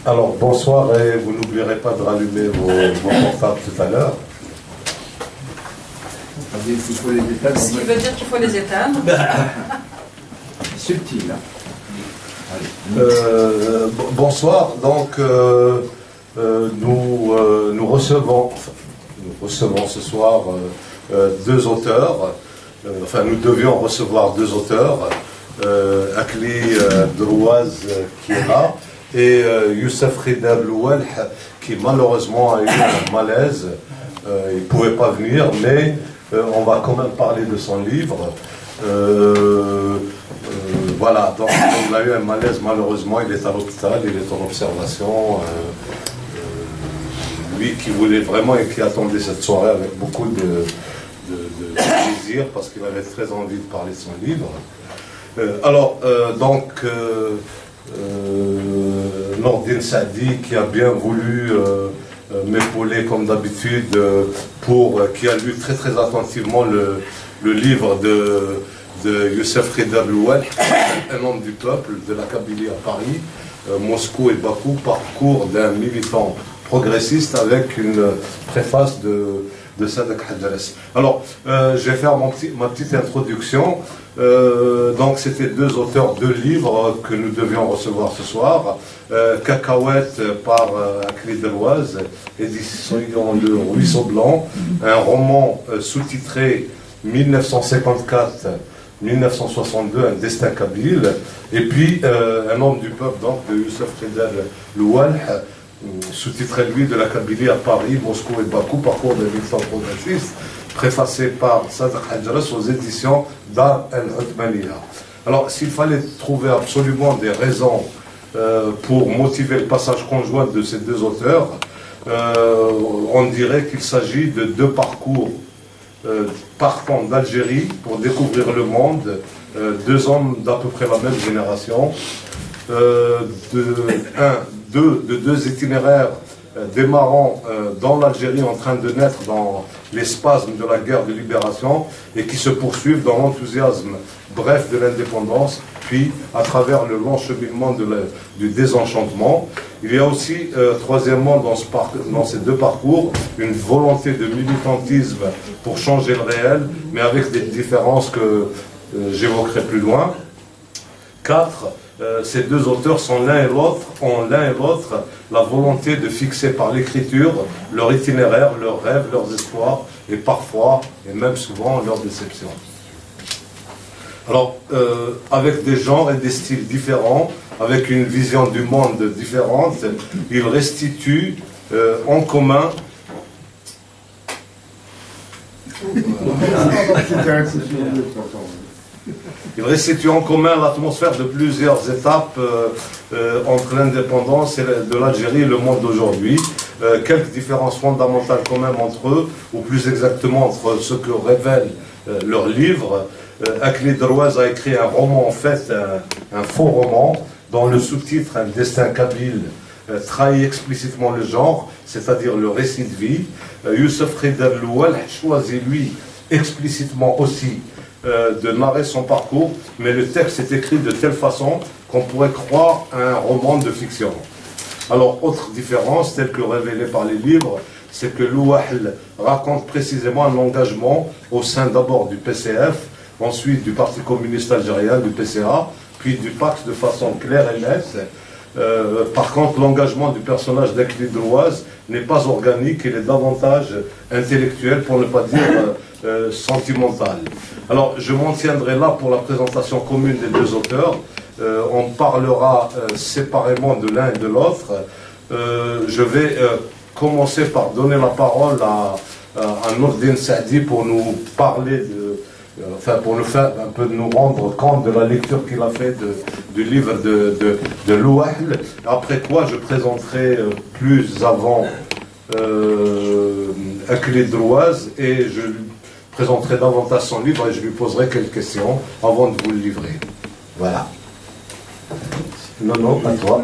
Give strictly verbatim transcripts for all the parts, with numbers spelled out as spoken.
Alors, bonsoir et vous n'oublierez pas de rallumer vos, vos portables tout à l'heure. Ce qui veut dire qu'il faut les éteindre. Subtil. Hein. Euh, bonsoir, donc euh, euh, nous, euh, nous, recevons, nous recevons ce soir euh, euh, deux auteurs, euh, enfin nous devions recevoir deux auteurs, euh, Akli euh, Drouaz euh, qui est là, et euh, Youssef Rida Louelh qui malheureusement a eu un malaise, euh, il ne pouvait pas venir, mais euh, on va quand même parler de son livre. Euh, Euh, voilà, donc on a eu un malaise, malheureusement, il est à l'hôpital, il est en observation. Euh, euh, lui qui voulait vraiment et qui attendait cette soirée avec beaucoup de, de, de, de plaisir, parce qu'il avait très envie de parler de son livre. Euh, alors, euh, donc, euh, euh, Nordine Saadi, qui a bien voulu euh, euh, m'épauler comme d'habitude, euh, pour, euh, qui a lu très très attentivement le, le livre de... de Youssef Rida Louelh, un homme du peuple de la Kabylie à Paris, euh, Moscou et Bakou, parcours d'un militant progressiste avec une préface de, de Sadek Hadjares. Alors, euh, je vais faire mon petit, ma petite introduction. Euh, donc, c'était deux auteurs, deux livres que nous devions recevoir ce soir. Euh, Cacahuète par euh, Akli Drouaz, édition Le Ruisseau Blanc, un roman euh, sous-titré mille neuf cent cinquante-quatre mille neuf cent soixante-deux, un destin kabyle, et puis euh, un homme du peuple, donc, de Youssef Rida Louelh, sous-titré lui de la Kabylie à Paris, Moscou et Bakou, parcours d'un militant progressiste, préfacé par Sadek Hadjaras aux éditions Dar el-Othmaniya. Alors, s'il fallait trouver absolument des raisons euh, pour motiver le passage conjoint de ces deux auteurs, euh, on dirait qu'il s'agit de deux parcours Euh, partant d'Algérie pour découvrir le monde, euh, deux hommes d'à peu près la même génération, euh, de, un, deux, de deux itinéraires euh, démarrant euh, dans l'Algérie en train de naître dans les spasmes de la guerre de libération et qui se poursuivent dans l'enthousiasme bref de l'indépendance, puis à travers le long cheminement de la, du désenchantement. Il y a aussi, euh, troisièmement, dans, ce dans ces deux parcours, une volonté de militantisme pour changer le réel, mais avec des différences que euh, j'évoquerai plus loin. Quatre, euh, ces deux auteurs sont l'un et l'autre, ont l'un et l'autre la volonté de fixer par l'écriture leur itinéraire, leurs rêves, leurs espoirs, et parfois, et même souvent, leurs déceptions. Alors, euh, avec des genres et des styles différents, avec une vision du monde différente, ils restituent euh, en commun ils restituent en commun l'atmosphère de plusieurs étapes euh, euh, entre l'indépendance de l'Algérie et le monde d'aujourd'hui. Euh, quelques différences fondamentales quand même entre eux, ou plus exactement entre ce que révèle euh, leur livre. Euh, Akli Drouaz a écrit un roman, en fait, un, un faux roman, dont le sous-titre, un destin kabyle, euh, trahit explicitement le genre, c'est-à-dire le récit de vie. Euh, Youssef Rida Louelh choisit, lui, explicitement aussi euh, de narrer son parcours, mais le texte est écrit de telle façon qu'on pourrait croire à un roman de fiction. Alors, autre différence, telle que révélée par les livres, c'est que Louelh raconte précisément un engagement au sein d'abord du P C F, ensuite du Parti communiste algérien, du P C A, puis du P A C de façon claire et nette. Euh, par contre, l'engagement du personnage d'Akli Drouaz n'est pas organique, il est davantage intellectuel, pour ne pas dire euh, euh, sentimental. Alors, je m'en tiendrai là pour la présentation commune des deux auteurs. Euh, on parlera euh, séparément de l'un et de l'autre. Euh, je vais euh, commencer par donner la parole à, à, à Nordine Saadi pour nous parler de... Enfin, pour nous faire un peu nous rendre compte de la lecture qu'il a fait de, du livre de, de, de Louelh. Après quoi, je présenterai euh, plus avant euh, Akli Drouaz et je lui présenterai davantage son livre et je lui poserai quelques questions avant de vous le livrer. Voilà. Non, non, à toi.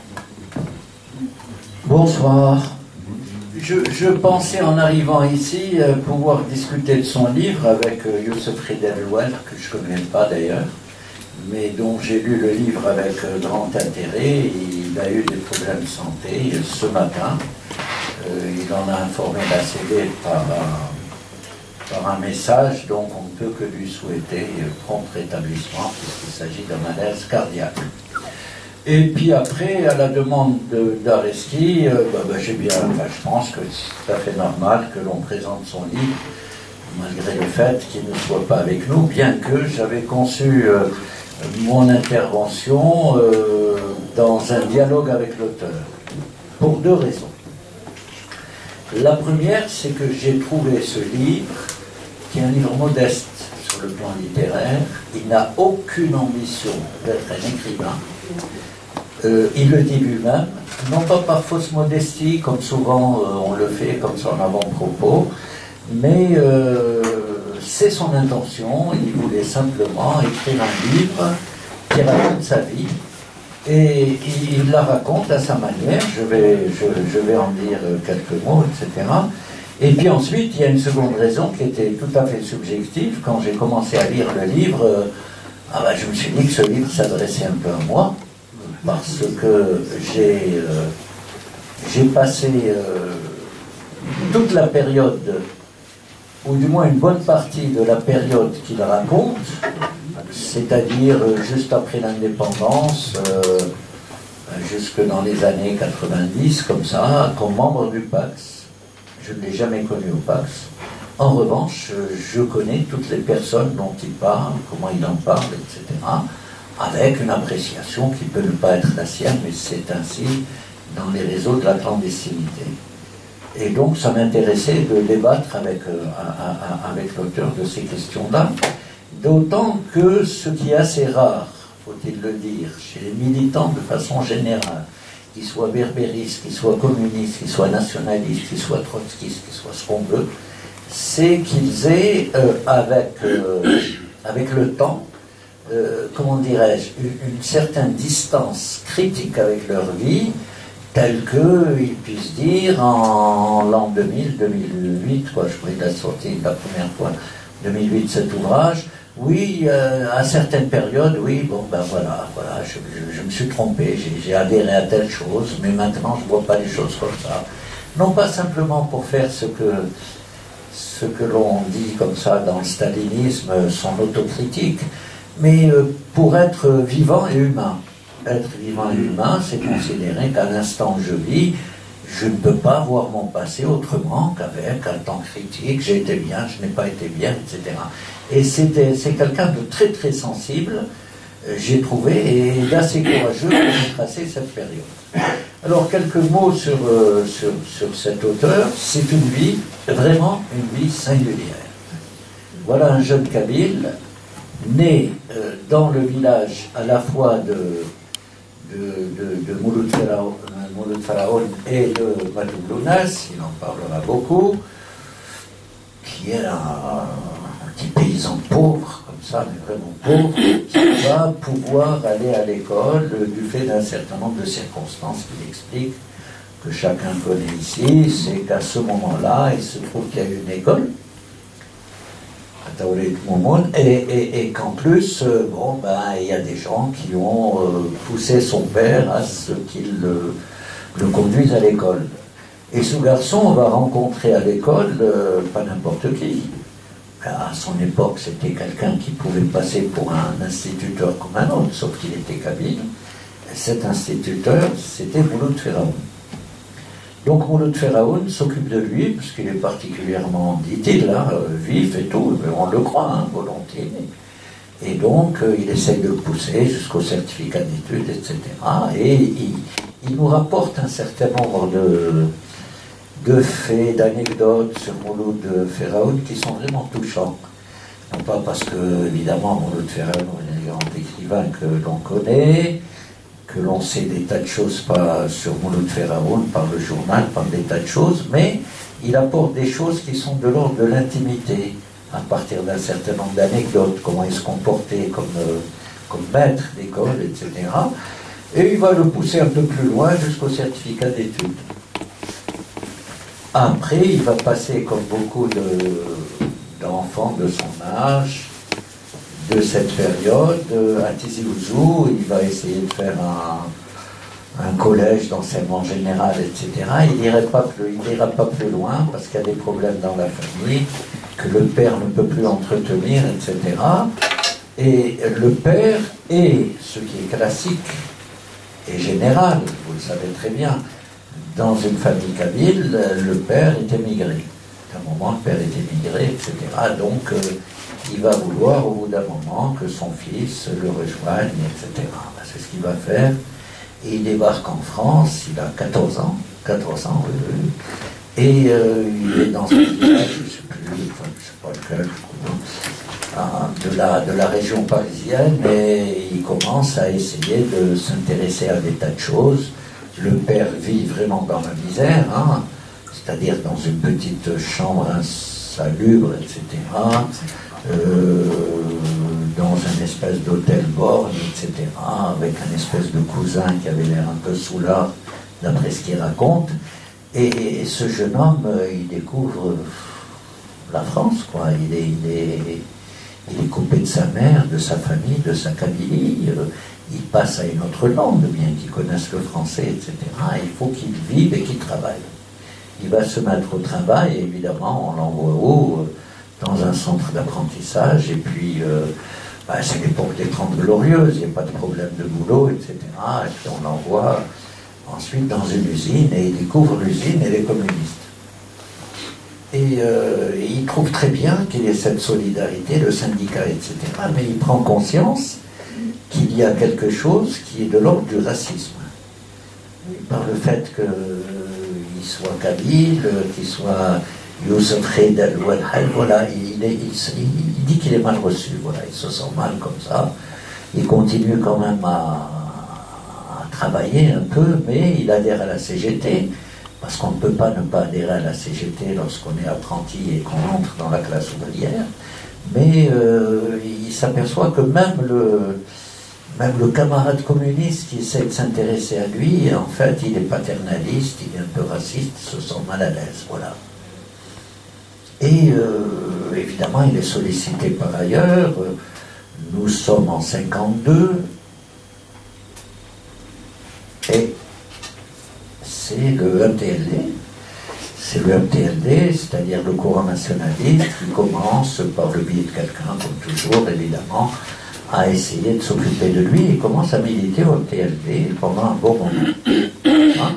Bonsoir. Je, je pensais en arrivant ici euh, pouvoir discuter de son livre avec euh, Youssef Rida Louelh, que je ne connais pas d'ailleurs, mais dont j'ai lu le livre avec grand intérêt. Il a eu des problèmes de santé ce matin. Euh, il en a informé la C D par un, par un message, donc on ne peut que lui souhaiter prompt rétablissement puisqu'il s'agit d'un malaise cardiaque. Et puis après, à la demande d'Aresti, euh, bah, bah, j'ai bien, enfin, je pense que c'est tout à fait normal que l'on présente son livre, malgré le fait qu'il ne soit pas avec nous, bien que j'avais conçu euh, mon intervention euh, dans un dialogue avec l'auteur, pour deux raisons. La première, c'est que j'ai trouvé ce livre, qui est un livre modeste sur le plan littéraire. Il n'a aucune ambition d'être un écrivain. Euh, il le dit lui-même, non pas par fausse modestie, comme souvent euh, on le fait, comme son avant-propos, mais euh, c'est son intention. Il voulait simplement écrire un livre qui raconte sa vie. Et il la raconte à sa manière, je vais, je, je vais en dire quelques mots, et cetera. Et puis ensuite, il y a une seconde raison qui était tout à fait subjective. Quand j'ai commencé à lire le livre, euh, ah ben, je me suis dit que ce livre s'adressait un peu à moi, parce que j'ai euh, j'ai passé euh, toute la période, ou du moins une bonne partie de la période qu'il raconte, c'est-à-dire juste après l'indépendance, euh, jusque dans les années quatre-vingt-dix, comme ça, comme membre du Pax. Je ne l'ai jamais connu au Pax. En revanche, je connais toutes les personnes dont il parle, comment il en parle, et cetera, avec une appréciation qui peut ne pas être la sienne, mais c'est ainsi dans les réseaux de la clandestinité. Et donc, ça m'intéressait de débattre avec, euh, avec l'auteur de ces questions-là. D'autant que ce qui est assez rare, faut-il le dire, chez les militants de façon générale, qu'ils soient berbéristes, qu'ils soient communistes, qu'ils soient nationalistes, qu'ils soient trotskistes, qu'ils soient ce qu'on veut, c'est qu'ils aient, euh, avec, euh, avec le temps, euh, comment dirais-je, une, une certaine distance critique avec leur vie, telle qu'ils puissent dire en l'an deux mille, deux mille huit, quoi, je crois qu'il a sorti la première fois, deux mille huit, cet ouvrage. Oui, euh, à certaines périodes, oui, bon, ben voilà, voilà, je, je, je me suis trompé, j'ai adhéré à telle chose, mais maintenant je ne vois pas les choses comme ça. Non pas simplement pour faire ce que, ce que l'on dit comme ça dans le stalinisme, son autocritique, mais euh, pour être vivant et humain. Être vivant et humain, c'est considérer qu'à l'instant où je vis, je ne peux pas voir mon passé autrement qu'avec un temps critique, j'ai été bien, je n'ai pas été bien, et cetera. Et c'est quelqu'un de très très sensible, euh, j'ai trouvé, et d'assez courageux pour tracer cette période. Alors quelques mots sur, euh, sur, sur cet auteur. C'est une vie, vraiment une vie singulière. Voilà un jeune Kabyle, né euh, dans le village à la fois de, de, de, de Mouloud Faraoun et de Matoulounas, il en parlera beaucoup, qui est un, un petit paysan pauvre, comme ça, mais vraiment pauvre, qui va pouvoir aller à l'école du fait d'un certain nombre de circonstances qu'il explique, que chacun connaît ici. C'est qu'à ce moment-là, il se trouve qu'il y a une école, et, et, et qu'en plus, euh, bon, ben, il y a des gens qui ont euh, poussé son père à ce qu'il euh, le conduise à l'école. Et ce garçon, on va rencontrer à l'école euh, pas n'importe qui. À son époque, c'était quelqu'un qui pouvait passer pour un instituteur comme un autre, sauf qu'il était kabyle. Et cet instituteur, c'était Mouloud Faraoun. Donc Mouloud Faraoun s'occupe de lui, parce qu'il est particulièrement, dit-il, hein, vif et tout, mais on le croit, hein, volontiers. Et donc, euh, il essaye de le pousser jusqu'au certificat d'études, et cetera. Et il, il nous rapporte un certain nombre de, de faits, d'anecdotes sur Mouloud Faraoun qui sont vraiment touchants. Non pas parce que, évidemment, Mouloud Faraoun est un grand écrivain que l'on connaît, que l'on sait des tas de choses pas sur Mouloud Faraoun, par le journal, par des tas de choses, mais il apporte des choses qui sont de l'ordre de l'intimité, à partir d'un certain nombre d'anecdotes, comment il se comportait comme, euh, comme maître d'école, et cetera. Et il va le pousser un peu plus loin jusqu'au certificat d'études. Après, il va passer, comme beaucoup d'enfants de, de son âge, de cette période. À Tizi Ouzou, il va essayer de faire un, un collège d'enseignement général, et cetera. Il n'ira pas, pas plus loin parce qu'il y a des problèmes dans la famille, que le père ne peut plus entretenir, et cetera. Et le père est, ce qui est classique et général, vous le savez très bien, dans une famille kabyle, le père est émigré. À un moment, le père est émigré, et cetera. Donc, euh, il va vouloir, au bout d'un moment, que son fils le rejoigne, et cetera. C'est ce qu'il va faire. Et il débarque en France, il a quatorze ans, quatorze ans, oui, oui. Et euh, il est dans un village, je ne sais plus, enfin, je ne sais pas lequel, de la, de la région parisienne, et il commence à essayer de s'intéresser à des tas de choses. Le père vit vraiment dans la misère, hein, c'est-à-dire dans une petite chambre insalubre, et cetera, euh, dans une espèce d'hôtel borgne, et cetera, avec un espèce de cousin qui avait l'air un peu soulard, d'après ce qu'il raconte. Et, et ce jeune homme, il découvre la France, quoi. Il est, il est, il est coupé de sa mère, de sa famille, de sa Kabylie. Il passe à une autre langue, bien qu'il connaisse le français, et cetera. Il faut qu'il vive et qu'il travaille. Il va se mettre au travail, et évidemment, on l'envoie où? Dans un centre d'apprentissage, et puis euh, bah, c'est l'époque des Trente Glorieuses, il n'y a pas de problème de boulot, et cetera. Et puis on l'envoie ensuite dans une usine, et il découvre l'usine et les communistes. Et, euh, et il trouve très bien qu'il y ait cette solidarité, le syndicat, et cetera. Mais il prend conscience qu'il y a quelque chose qui est de l'ordre du racisme. Par le fait qu'il euh, soit kabyle, qu'il soit Youssef Khed al-Wadhal, voilà, il, est, il, il dit qu'il est mal reçu, voilà, il se sent mal comme ça. Il continue quand même à, à travailler un peu, mais il adhère à la C G T, parce qu'on ne peut pas ne pas adhérer à la C G T lorsqu'on est apprenti et qu'on entre dans la classe ouvrière. Mais euh, il s'aperçoit que même le, même le camarade communiste qui essaie de s'intéresser à lui, en fait, il est paternaliste, il est un peu raciste, il se sent mal à l'aise, voilà. Et euh, évidemment, il est sollicité par ailleurs. Nous sommes en cinquante-deux, et c'est le M T L D. C'est le M T L D, c'est-à-dire le courant nationaliste, qui commence, par le biais de quelqu'un, comme toujours, évidemment, à essayer de s'occuper de lui, et commence à militer au M T L D pendant un bon moment. Hein?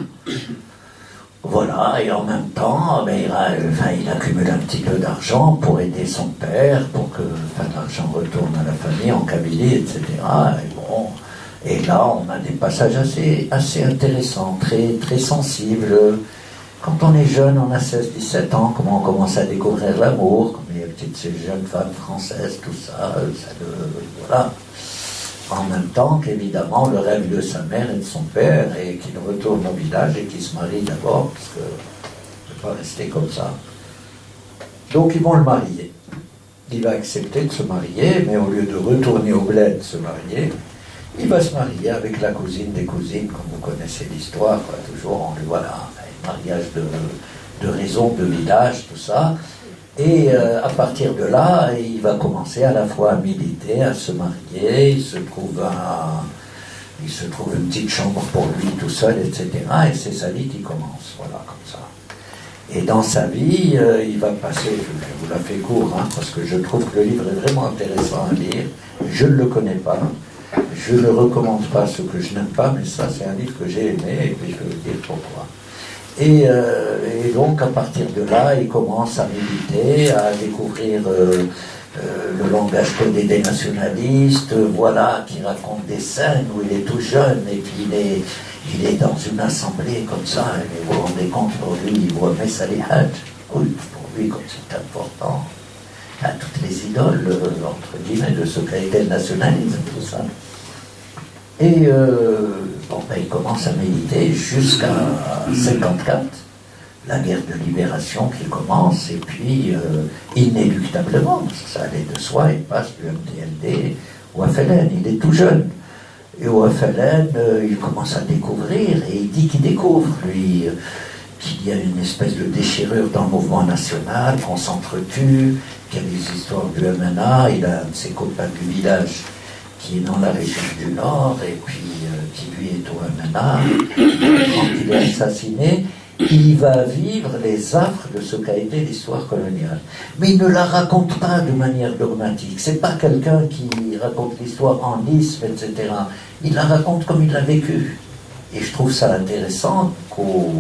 Voilà, et en même temps, ben, il, a, enfin, il accumule un petit peu d'argent pour aider son père, pour que enfin, l'argent retourne à la famille en Kabylie, et cetera. Et, bon, et là, on a des passages assez, assez intéressants, très, très sensibles. Quand on est jeune, on a seize dix-sept ans, comment on commence à découvrir l'amour, comme il y a toutes ces jeunes femmes françaises, tout ça, ça le, voilà. En même temps qu'évidemment le rêve de sa mère et de son père, et qu'il retourne au village et qu'il se marie d'abord, parce que ne peut pas rester comme ça. Donc ils vont le marier. Il va accepter de se marier, mais au lieu de retourner au bled se marier, il va se marier avec la cousine des cousines, comme vous connaissez l'histoire, toujours on lui voilà, un mariage de, de raison, de village, tout ça. Et euh, à partir de là, il va commencer à la fois à militer, à se marier, il se trouve, un, il se trouve une petite chambre pour lui tout seul, et cetera. Et c'est sa vie qui commence, voilà, comme ça. Et dans sa vie, euh, il va passer, je vous la fais court, hein, parce que je trouve que le livre est vraiment intéressant à lire. Je ne le connais pas, je ne recommande pas ce que je n'aime pas, mais ça c'est un livre que j'ai aimé, et puis je vais vous dire pourquoi. Et, euh, et donc à partir de là, il commence à militer, à découvrir euh, euh, le langage codé des nationalistes, euh, voilà, qui raconte des scènes où il est tout jeune, et puis il est, il est dans une assemblée comme ça, et vous vous rendez compte, pour lui, il voit Messa les Hadj, oui, pour lui, comme c'est important, à toutes les idoles, euh, entre guillemets, de ce qu'a été le nationalisme, tout ça. Et euh, bon, ben, il commence à militer jusqu'à cinquante-quatre, la guerre de libération qui commence, et puis euh, inéluctablement, parce que ça allait de soi, il passe du M T L D au F L N, il est tout jeune. Et au F L N, euh, il commence à découvrir, et il dit qu'il découvre, lui. qu'il y a une espèce de déchirure dans le mouvement national, qu'on s'entretue, qu'il y a des histoires du M N A. Il a un de ses copains du village qui est dans la région du Nord, et puis euh, qui lui est au M N A. Quand il est assassiné, il va vivre les affres de ce qu'a été l'histoire coloniale. Mais il ne la raconte pas de manière dogmatique. C'est pas quelqu'un qui raconte l'histoire en isme, et cetera. Il la raconte comme il l'a vécu. Et je trouve ça intéressant qu'au...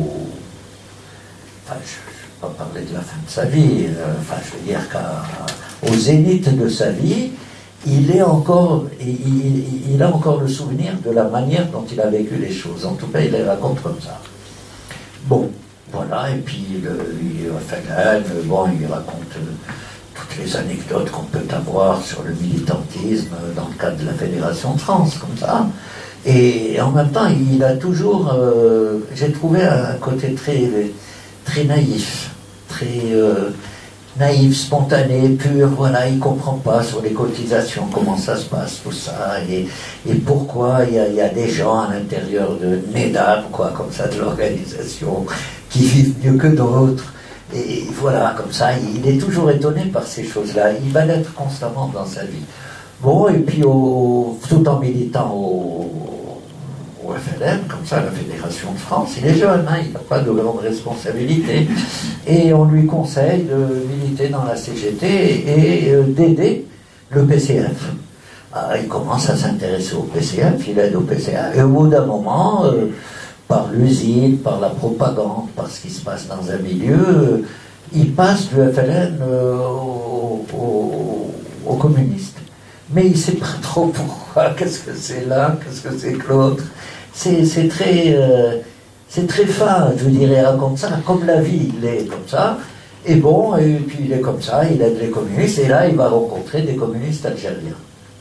Enfin, je ne vais pas parler de la fin de sa vie, euh, enfin, je veux dire qu'au zénith de sa vie, il est encore, il, il, il a encore le souvenir de la manière dont il a vécu les choses. En tout cas, il les raconte comme ça. Bon, voilà, et puis le, il Fellen, bon, il raconte euh, toutes les anecdotes qu'on peut avoir sur le militantisme dans le cadre de la Fédération de France, comme ça. Et en même temps, il a toujours, euh, j'ai trouvé un côté très, très naïf, très euh, naïf, spontané, pur, voilà, il ne comprend pas sur les cotisations, comment ça se passe, tout ça, et, et pourquoi il y, a, il y a des gens à l'intérieur de NEDA, quoi, comme ça, de l'organisation, qui vivent mieux que d'autres, et voilà, comme ça, il est toujours étonné par ces choses-là, il va l'être constamment dans sa vie. Bon, et puis, au, tout en militant au, au F L M, comme ça, la Fédération de France, il est jeune, hein, il n'a pas de grande responsabilité, et on lui conseille de militer dans la C G T et euh, d'aider le P C F. Alors, il commence à s'intéresser au P C F, il aide au P C F, et au bout d'un moment, euh, par l'usine, par la propagande, par ce qui se passe dans un milieu, euh, il passe du F L N euh, aux au, au communistes. Mais il ne sait pas trop pourquoi, qu'est-ce que c'est l'un, qu'est-ce que c'est que l'autre. C'est très, euh, c'est très fin, je dirais, il raconte ça, comme la vie, il est comme ça. Et bon, et puis il est comme ça, il aide les communistes, et là il va rencontrer des communistes algériens.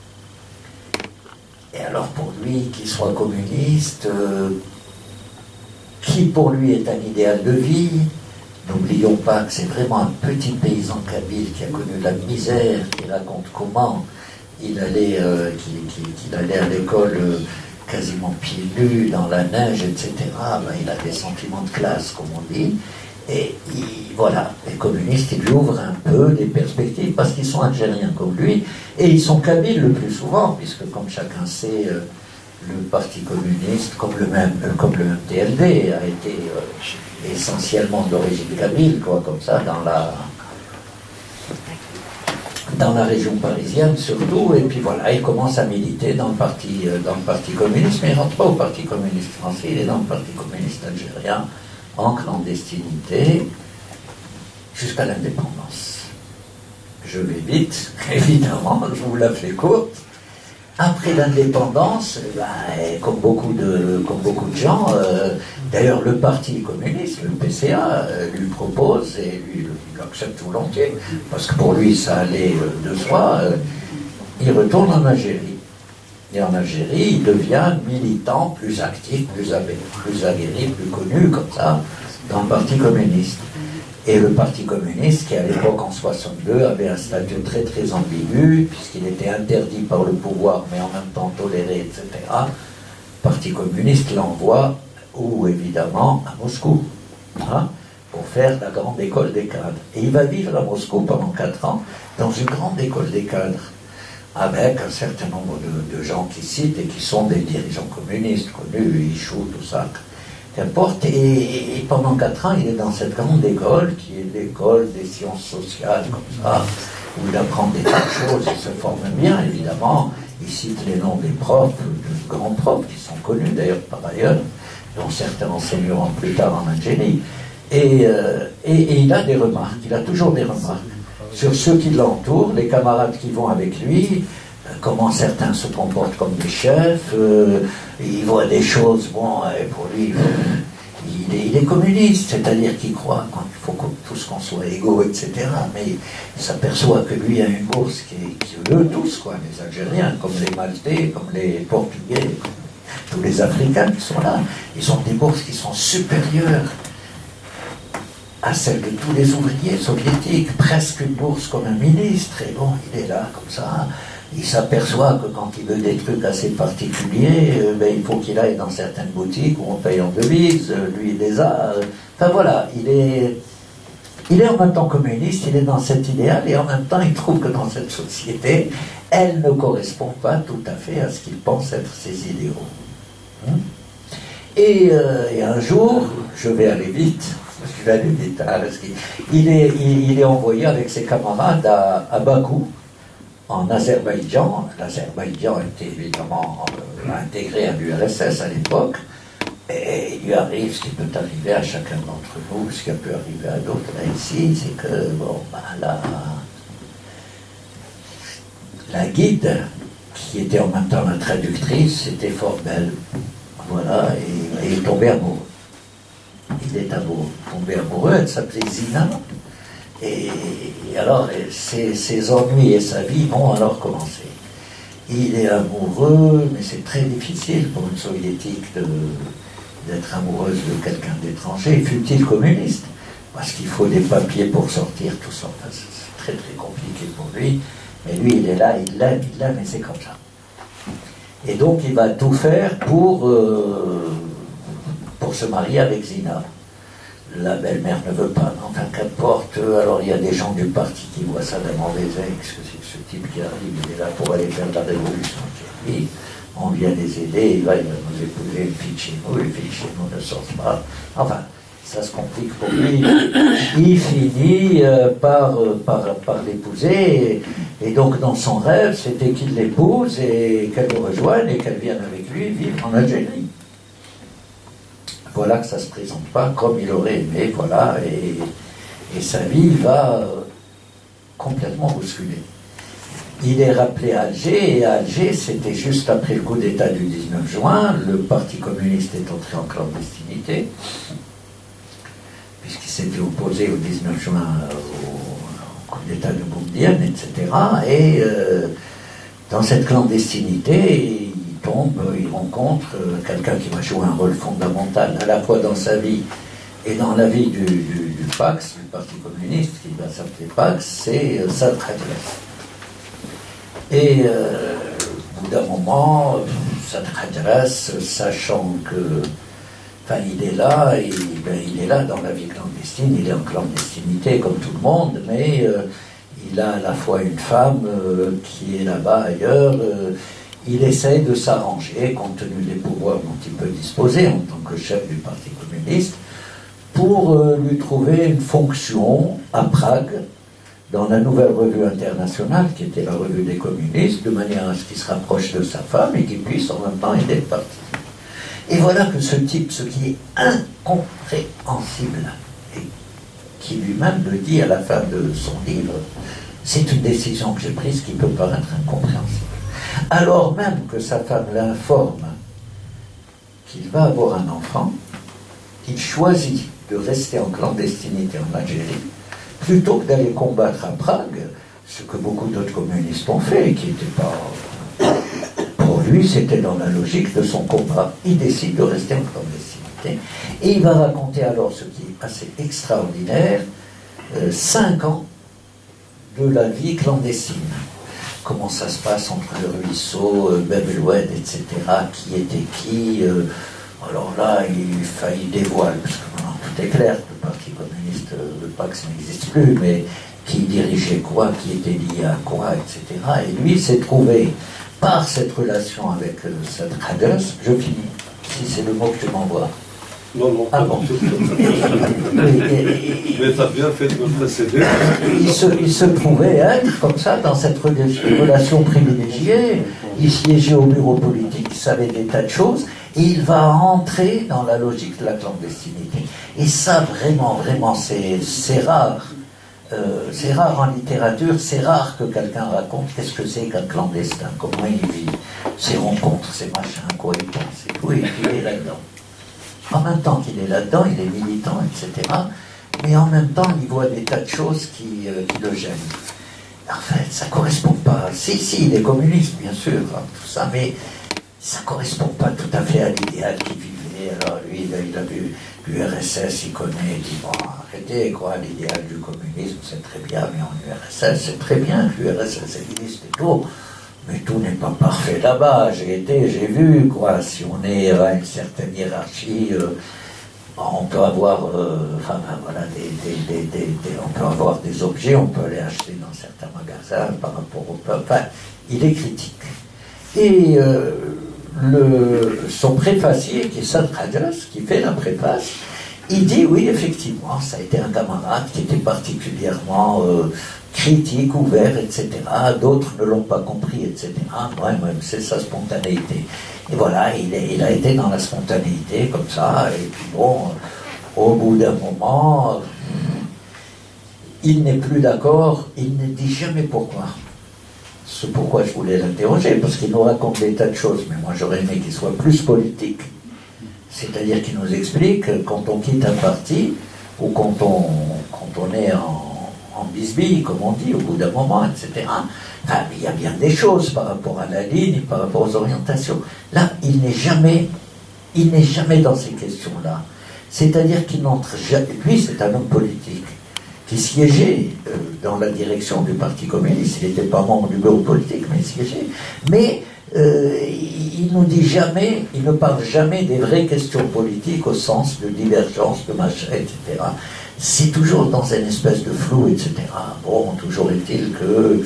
Et alors pour lui, qu'il soit communiste, euh, qui pour lui est un idéal de vie, n'oublions pas que c'est vraiment un petit paysan kabyle qui a connu la misère, qui raconte comment il allait, euh, qu'il qu'il, qu'il allait à l'école euh, quasiment pieds nus, dans la neige, et cetera. Ben, il a des sentiments de classe, comme on dit. Et il, voilà, les communistes, ils lui ouvrent un peu des perspectives, parce qu'ils sont algériens comme lui, et ils sont kabyles le plus souvent, puisque comme chacun sait, euh, le Parti communiste, comme le même, euh, comme le M T L D, a été euh, essentiellement d'origine kabyle, quoi, comme ça, dans la... dans la région parisienne surtout, et puis voilà, il commence à militer dans le parti, euh, dans le parti communiste, mais il ne rentre pas au Parti communiste français, il est dans le Parti communiste algérien, en clandestinité, jusqu'à l'indépendance. Je vais vite, évidemment, je vous la fais courte. Après l'indépendance, ben, comme, beaucoup de, comme beaucoup de gens, euh, d'ailleurs le Parti communiste, le P C A, euh, lui propose, et lui il l'accepte volontiers, parce que pour lui ça allait euh, de soi, euh, il retourne en Algérie. Et en Algérie, il devient militant plus actif, plus, plus aguerri, plus connu, comme ça, dans le Parti communiste. Et le Parti communiste, qui à l'époque en soixante-deux avait un statut très très ambigu, puisqu'il était interdit par le pouvoir, mais en même temps toléré, et cetera. Le Parti communiste l'envoie, ou évidemment, à Moscou, hein, pour faire la grande école des cadres. Et il va vivre à Moscou pendant quatre ans, dans une grande école des cadres, avec un certain nombre de, de gens qui citent et qui sont des dirigeants communistes connus, Ichou, tout ça. Qu'importe, et, et pendant quatre ans, il est dans cette grande école, qui est l'école des sciences sociales, comme ça, où il apprend des tas de choses, il se forme bien, évidemment. Il cite les noms des profs, de grands profs, qui sont connus d'ailleurs par ailleurs, dont certains enseigneront plus tard en Algérie. Et, euh, et, et il a des remarques, il a toujours des remarques sur ceux qui l'entourent, les camarades qui vont avec lui, comment certains se comportent comme des chefs, euh, il voit des choses, bon, et pour lui, euh, il, est, il est communiste, c'est-à-dire qu'il croit qu'il faut que tous qu'on soit égaux, et cetera. Mais il s'aperçoit que lui a une bourse qui est, qui est eux tous, quoi, les Algériens, comme les Maltais, comme les Portugais, tous les Africains qui sont là, ils ont des bourses qui sont supérieures à celle de tous les ouvriers soviétiques, presque une bourse comme un ministre, et bon, il est là, comme ça. Il s'aperçoit que quand il veut des trucs assez particuliers, euh, ben, il faut qu'il aille dans certaines boutiques où on paye en devises, euh, lui il les a, euh, Enfin voilà, il est, il est en même temps communiste, il est dans cet idéal, et en même temps il trouve que dans cette société, elle ne correspond pas tout à fait à ce qu'il pense être ses idéaux. Hum? Et, euh, et un jour, je vais aller vite, je vais aller vite, hein, parce qu'il il est, il, il est envoyé avec ses camarades à, à Bakou, en Azerbaïdjan. L'Azerbaïdjan était évidemment euh, intégré à l'U R S S à l'époque, et il lui arrive ce qui peut arriver à chacun d'entre nous, ce qui a pu arriver à d'autres là ici, c'est que, bon, ben là, la guide, qui était en même temps la traductrice, était fort belle. Voilà, et, et il est tombé amoureux. Il est amoureux, tombé amoureux, elle s'appelait Zina. Et, et alors, ses, ses ennuis et sa vie vont alors commencer. Il est amoureux, mais c'est très difficile pour une soviétique d'être amoureuse de quelqu'un d'étranger, fût-il communiste, parce qu'il faut des papiers pour sortir, tout ça. Enfin, c'est très très compliqué pour lui. Mais lui, il est là, il l'aime, il l'aime, et c'est comme ça. Et donc, il va tout faire pour, euh, pour se marier avec Zina. La belle-mère ne veut pas, enfin, qu'importe. Alors, il y a des gens du parti qui voient ça d'un mauvais œil, parce que c'est ce type qui arrive, il est là pour aller faire de la révolution. Et on vient les aider, il va, il va nous épouser une fille de chez nous, les filles de chez nous ne sortent pas. Enfin, ça se complique pour lui. Il finit euh, par, euh, par, par l'épouser, et, et donc dans son rêve, c'était qu'il l'épouse et qu'elle le rejoigne et qu'elle vienne avec lui vivre en Algérie. Voilà que ça ne se présente pas comme il aurait aimé, voilà, et, et sa vie va euh, complètement bousculer. Il est rappelé à Alger, et à Alger, c'était juste après le coup d'État du dix-neuf juin, le Parti communiste est entré en clandestinité, puisqu'il s'était opposé au dix-neuf juin au, au coup d'État de Boumedienne, et cetera. Et euh, dans cette clandestinité, il tombe, il rencontre euh, quelqu'un qui va jouer un rôle fondamental à la fois dans sa vie et dans la vie du, du, du PAX, du Parti communiste, qui va s'appeler PAX, c'est euh, Saad Khadras. Et euh, au bout d'un moment, Saad Khadras, sachant que enfin, il est là, et, ben, il est là dans la vie clandestine, il est en clandestinité comme tout le monde, mais euh, il a à la fois une femme euh, qui est là-bas ailleurs, euh, il essaye de s'arranger, compte tenu des pouvoirs dont il peut disposer en tant que chef du Parti communiste, pour euh, lui trouver une fonction à Prague, dans la Nouvelle Revue Internationale, qui était la revue des communistes, de manière à ce qu'il se rapproche de sa femme et qu'il puisse en même temps aider le parti. Et voilà que ce type, ce qui est incompréhensible, et qui lui-même le dit à la fin de son livre, c'est une décision que j'ai prise qui peut paraître incompréhensible. Alors même que sa femme l'informe qu'il va avoir un enfant, il choisit de rester en clandestinité en Algérie, plutôt que d'aller combattre à Prague, ce que beaucoup d'autres communistes ont fait, et qui n'était pas... Pour lui, c'était dans la logique de son combat. Il décide de rester en clandestinité. Et il va raconter alors ce qui est assez extraordinaire, euh, cinq ans de la vie clandestine. Comment ça se passe entre le ruisseau, euh, Bab el Oued, et cetera. Qui était qui euh, Alors là, il faillit dévoile, parce que maintenant tout est clair, le Parti communiste, le PAX n'existe plus, mais qui dirigeait quoi, qui était lié à quoi, et cetera. Et lui s'est trouvé, par cette relation avec euh, Saad Khadras, je finis, si c'est le mot que tu m'envoies. Non, non, ah bon. Mais tu as bien fait de me précéder. Il se, il se trouvait être comme ça, dans cette relation privilégiée. Il siégeait au bureau politique, il savait des tas de choses, et il va entrer dans la logique de la clandestinité. Et ça, vraiment, vraiment, c'est rare. Euh, c'est rare en littérature, c'est rare que quelqu'un raconte qu'est-ce que c'est qu'un clandestin, comment il vit, ses rencontres, ses machins, quoi il pense, et tout, et puis il est là-dedans. En même temps qu'il est là-dedans, il est militant, et cetera. Mais en même temps, il voit des tas de choses qui, euh, qui le gênent. En fait, ça ne correspond pas. Si, si, il est communiste, bien sûr, hein, tout ça, mais ça ne correspond pas tout à fait à l'idéal qu'il vivait. Alors lui, il a, il a vu l'U R S S, il connaît, il dit, bon, arrêtez, quoi, l'idéal du communisme, c'est très bien, mais en U R S S, c'est très bien que l'U R S S existe et tout. Mais tout n'est pas parfait là-bas. J'ai été, j'ai vu, quoi. Si on est à une certaine hiérarchie, euh, On peut avoir, euh, enfin ben, voilà, des, des, des, des, des, on peut avoir des objets, on peut aller acheter dans certains magasins par rapport au peuple. Enfin, il est critique. Et euh, le, son préfacier, qui est Sad Rajas, qui fait la préface, il dit oui, effectivement, ça a été un camarade qui était particulièrement euh, critique, ouvert, et cetera. D'autres ne l'ont pas compris, et cetera. Moi-même, c'est sa spontanéité. Et voilà, il, est, il a été dans la spontanéité, comme ça, et puis bon, au bout d'un moment, il n'est plus d'accord, il ne dit jamais pourquoi. C'est pourquoi je voulais l'interroger, parce qu'il nous raconte des tas de choses, mais moi j'aurais aimé qu'il soit plus politique. C'est-à-dire qu'il nous explique que quand on quitte un parti, ou quand on, quand on est en, en bisbille, comme on dit, au bout d'un moment, et cetera, enfin, il y a bien des choses par rapport à la ligne, par rapport aux orientations. Là, il n'est jamais, il n'est jamais dans ces questions-là. C'est-à-dire qu'il n'entre jamais... Lui, c'est un homme politique qui siégeait euh, dans la direction du Parti communiste. Il n'était pas membre du bureau politique, mais il siégeait. Mais euh, il, il nous dit jamais, il ne parle jamais des vraies questions politiques au sens de divergence, de machin, et cetera. C'est toujours dans une espèce de flou, et cetera. Bon, toujours est-il que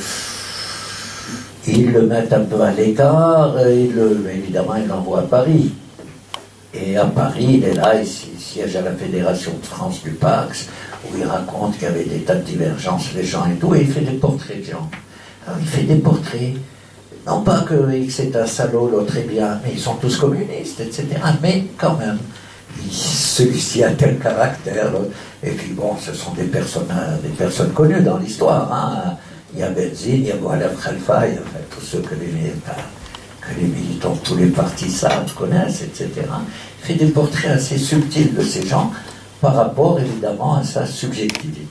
ils le mettent un peu à l'écart, et le, évidemment, il l'envoie à Paris. Et à Paris, il est là, il siège à la Fédération de France du Pax, où il raconte qu'il y avait des tas de divergences, les gens et tout, et il fait des portraits de gens. Alors il fait des portraits, non pas que X est un salaud, l'autre est bien, mais ils sont tous communistes, et cetera. Mais quand même, celui-ci a tel caractère, et puis bon, ce sont des personnes, des personnes connues dans l'histoire, hein. Il y a Benzine, il y a Boualem Khalfa, il y a enfin, tous ceux que les, que les militants de tous les partis savent, connaissent, et cetera. Il fait des portraits assez subtils de ces gens par rapport évidemment à sa subjectivité.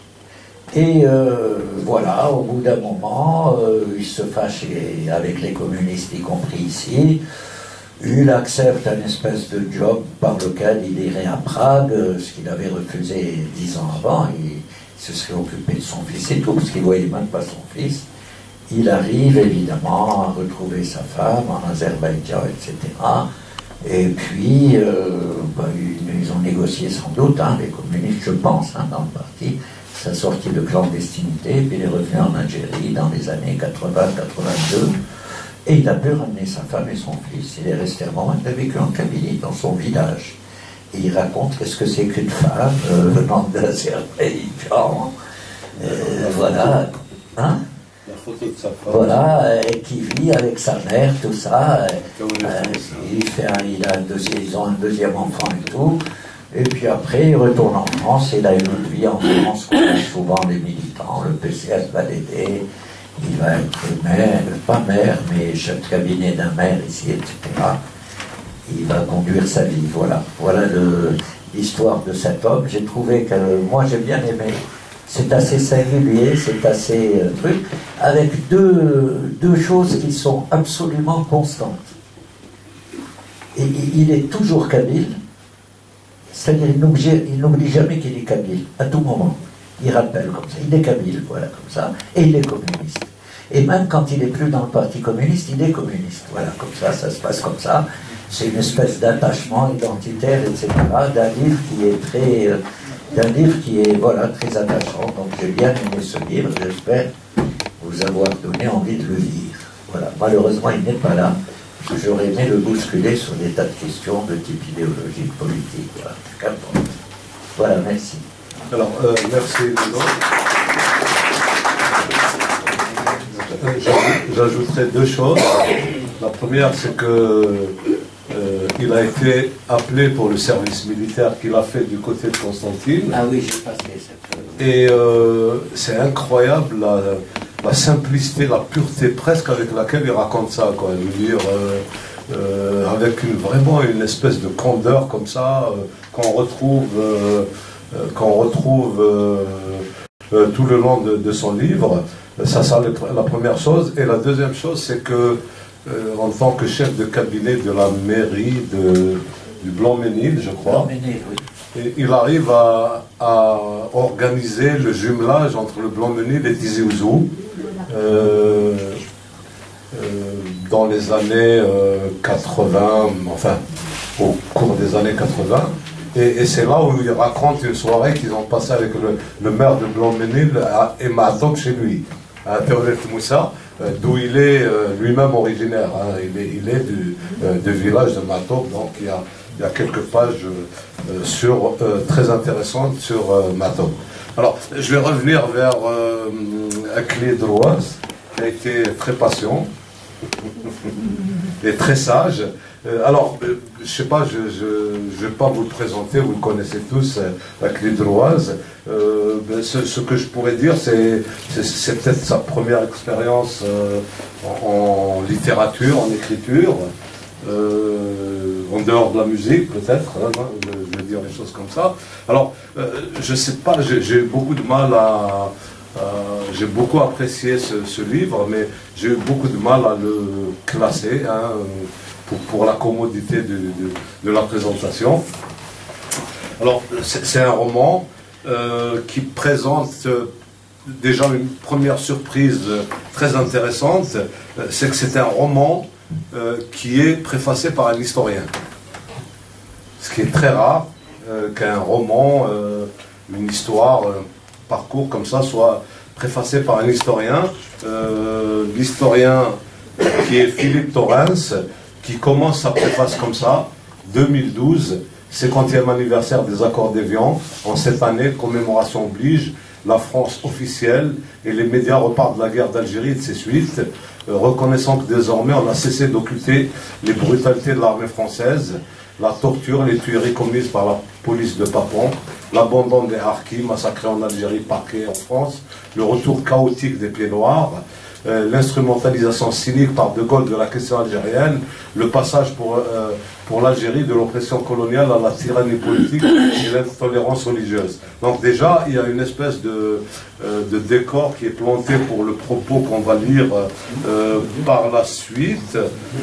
Et euh, voilà, au bout d'un moment, euh, il se fâche avec les communistes, y compris ici. Il accepte un espèce de job par lequel il irait à Prague, ce qu'il avait refusé dix ans avant. Il, se serait occupé de son fils et tout, parce qu'il ne voyait même pas son fils. Il arrive évidemment à retrouver sa femme en Azerbaïdjan, et cetera. Et puis, euh, bah, ils, ils ont négocié sans doute, hein, les communistes, je pense, hein, dans le parti, sa sortie de clandestinité, puis il est revenu en Algérie dans les années quatre-vingt quatre-vingt-deux, et il a pu ramener sa femme et son fils. Il est resté un moment, il a vécu en Kabylie, dans son village. Et il raconte qu'est-ce que c'est qu'une femme euh, venant d'Azerbaïdjan, euh, voilà, hein, la photo de sa femme. Voilà, et qui vit avec sa mère, tout ça. Euh, il, fait un, il a un deuxième, ils ont un deuxième enfant et tout. Et puis après, il retourne en France. Il a une autre vie en France, qu'on a souvent les militants. Le P C S va l'aider. Il va être maire, pas maire, mais chef de cabinet d'un maire ici, et cetera. Il va conduire sa vie, voilà. Voilà l'histoire de cet homme. J'ai trouvé que, moi j'ai bien aimé, c'est assez singulier, c'est assez euh, truc, avec deux, deux choses qui sont absolument constantes. Et, et il est toujours kabyle, c'est-à-dire il n'oublie jamais qu'il est kabyle, à tout moment. Il rappelle comme ça, il est kabyle, voilà, comme ça, et il est communiste. Et même quand il n'est plus dans le parti communiste, il est communiste, voilà, comme ça, ça se passe comme ça. C'est une espèce d'attachement identitaire, et cetera, d'un livre qui est très, euh, d'un livre qui est, voilà, très attachant. Donc j'ai bien aimé ce livre, j'espère vous avoir donné envie de le lire. Voilà, malheureusement il n'est pas là. J'aurais aimé le bousculer sur des tas de questions de type idéologique, politique, voilà, qu'importe. Voilà, merci. Alors, euh, merci, Bruno. J'ajouterai deux choses. La première, c'est que euh, il a été appelé pour le service militaire qu'il a fait du côté de Constantine. Ah oui, j'ai passé cette... Et euh, c'est incroyable la, la simplicité, la pureté presque avec laquelle il raconte ça, quoi. Je veux dire, euh, euh, avec une, vraiment une espèce de candeur comme ça, euh, qu'on retrouve, euh, euh, qu'on retrouve euh, euh, tout le long de, de son livre. Ça, c'est la première chose. Et la deuxième chose, c'est que Euh, en tant que chef de cabinet de la mairie de, du Blanc-Ménil, je crois, Blanc-Ménil, oui. et il arrive à, à organiser le jumelage entre le Blanc-Ménil et Tizi Ouzou euh, euh, dans les années euh, quatre-vingts, enfin au cours des années quatre-vingts. Et, et c'est là où il raconte une soirée qu'ils ont passée avec le, le maire de Blanc-Ménil et Matok chez lui, à Théolet Moussa, d'où il est euh, lui-même originaire. Hein. Il est, il est du, euh, du village de Matok, donc il y a, il y a quelques pages euh, sur, euh, très intéressantes sur euh, Matok. Alors, je vais revenir vers euh, Akli Drouaz, qui a été très patient et très sage. Euh, alors, euh, je ne sais pas, je ne vais pas vous le présenter, vous le connaissez tous, euh, Akli Drouaz. Euh, ben, ce, ce que je pourrais dire, c'est peut-être sa première expérience euh, en, en littérature, en écriture, euh, en dehors de la musique, peut-être, hein, je vais dire les choses comme ça. Alors, euh, je ne sais pas, j'ai eu beaucoup de mal à... Euh, j'ai beaucoup apprécié ce, ce livre, mais j'ai eu beaucoup de mal à le classer, hein, pour, pour la commodité de, de, de la présentation. Alors, c'est un roman euh, qui présente euh, déjà une première surprise euh, très intéressante, euh, c'est que c'est un roman euh, qui est préfacé par un historien. Ce qui est très rare, euh, qu'un roman, euh, une histoire... Euh, parcours comme ça soit préfacé par un historien, euh, l'historien qui est Philippe Torrens, qui commence sa préface comme ça, deux mille douze, cinquantième anniversaire des accords d'Évian, en cette année, commémoration oblige, la France officielle et les médias repartent de la guerre d'Algérie et de ses suites, euh, reconnaissant que désormais on a cessé d'occulter les brutalités de l'armée française, la torture, les tueries commises par la police de Papon, l'abandon des harkis massacrés en Algérie, parqués en France, le retour chaotique des pieds noirs, euh, l'instrumentalisation cynique par De Gaulle de la question algérienne, le passage pour, euh, pour l'Algérie de l'oppression coloniale à la tyrannie politique et l'intolérance religieuse. Donc déjà, il y a une espèce de, euh, de décor qui est planté pour le propos qu'on va lire euh, par la suite.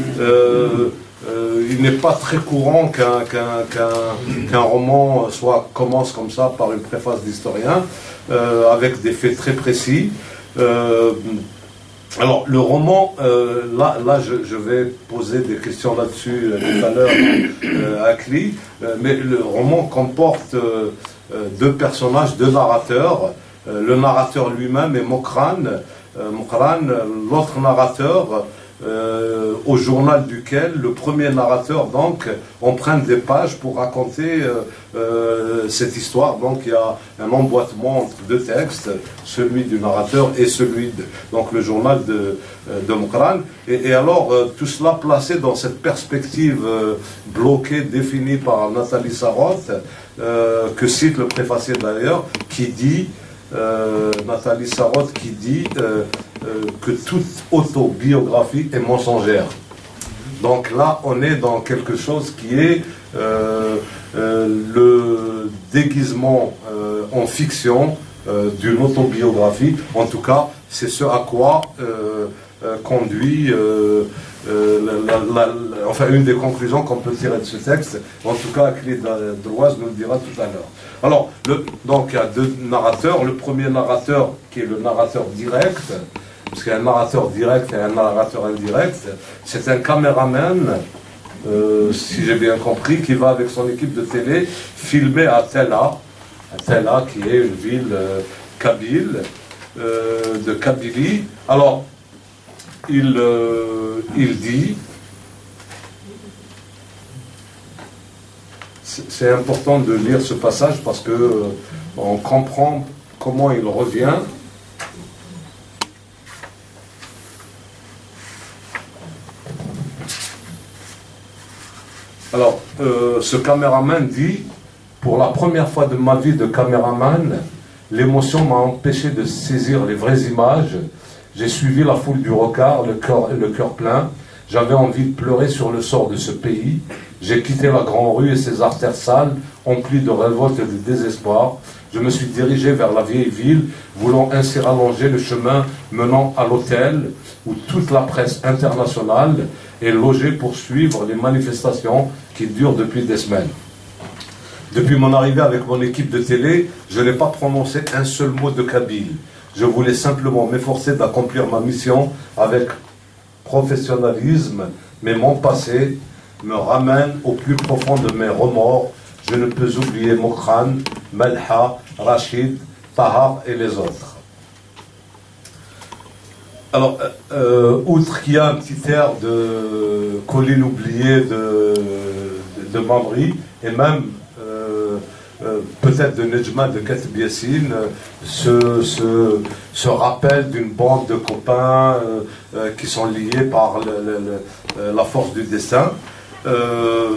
Euh, Euh, il n'est pas très courant qu'un qu'un, qu'un, qu'un roman soit, commence comme ça par une préface d'historien, euh, avec des faits très précis. Euh, alors le roman, euh, là, là je, je vais poser des questions là-dessus euh, tout à l'heure euh, à Akli, euh, mais le roman comporte euh, deux personnages, deux narrateurs. Euh, le narrateur lui-même est Mokran, euh, Mokran, l'autre narrateur, Euh, au journal duquel le premier narrateur donc emprunte des pages pour raconter euh, euh, cette histoire. Donc il y a un emboîtement entre deux textes, celui du narrateur et celui de donc le journal de, de Mokran. Et, et alors euh, tout cela placé dans cette perspective euh, bloquée, définie par Nathalie Sarraute, euh, que cite le préfacier d'ailleurs, qui dit Euh, Nathalie Sarraute qui dit euh, euh, que toute autobiographie est mensongère. Donc là, on est dans quelque chose qui est euh, euh, le déguisement euh, en fiction euh, d'une autobiographie. En tout cas, c'est ce à quoi euh, euh, conduit euh, euh, la, la, la, enfin une des conclusions qu'on peut tirer de ce texte. En tout cas, Akli Drouaz nous le dira tout à l'heure. Alors, le, donc il y a deux narrateurs. Le premier narrateur, qui est le narrateur direct, parce qu'il y a un narrateur direct et un narrateur indirect, c'est un caméraman, euh, si j'ai bien compris, qui va avec son équipe de télé filmer à Tella, à Tella qui est une ville euh, kabyle, euh, de Kabylie. Alors, il, euh, il dit... C'est important de lire ce passage parce que euh, on comprend comment il revient. Alors, euh, ce caméraman dit, pour la première fois de ma vie de caméraman, l'émotion m'a empêché de saisir les vraies images. J'ai suivi la foule du regard, le cœur, le cœur plein. J'avais envie de pleurer sur le sort de ce pays. J'ai quitté la grande rue et ses artères sales, emplies de révolte et de désespoir. Je me suis dirigé vers la vieille ville, voulant ainsi rallonger le chemin menant à l'hôtel, où toute la presse internationale est logée pour suivre les manifestations qui durent depuis des semaines. Depuis mon arrivée avec mon équipe de télé, je n'ai pas prononcé un seul mot de kabyle. Je voulais simplement m'efforcer d'accomplir ma mission avec professionnalisme, mais mon passé me ramène au plus profond de mes remords. je ne peux oublier Mokran, Malha, Rachid, Taha et les autres. Alors, euh, outre qu'il y a un petit air de colline oubliée de, de, de Mamri, et même euh, euh, peut-être de Nejma, de Katib Yassine, ce, ce, ce rappel d'une bande de copains euh, euh, qui sont liés par le, le, le, la force du destin. Euh,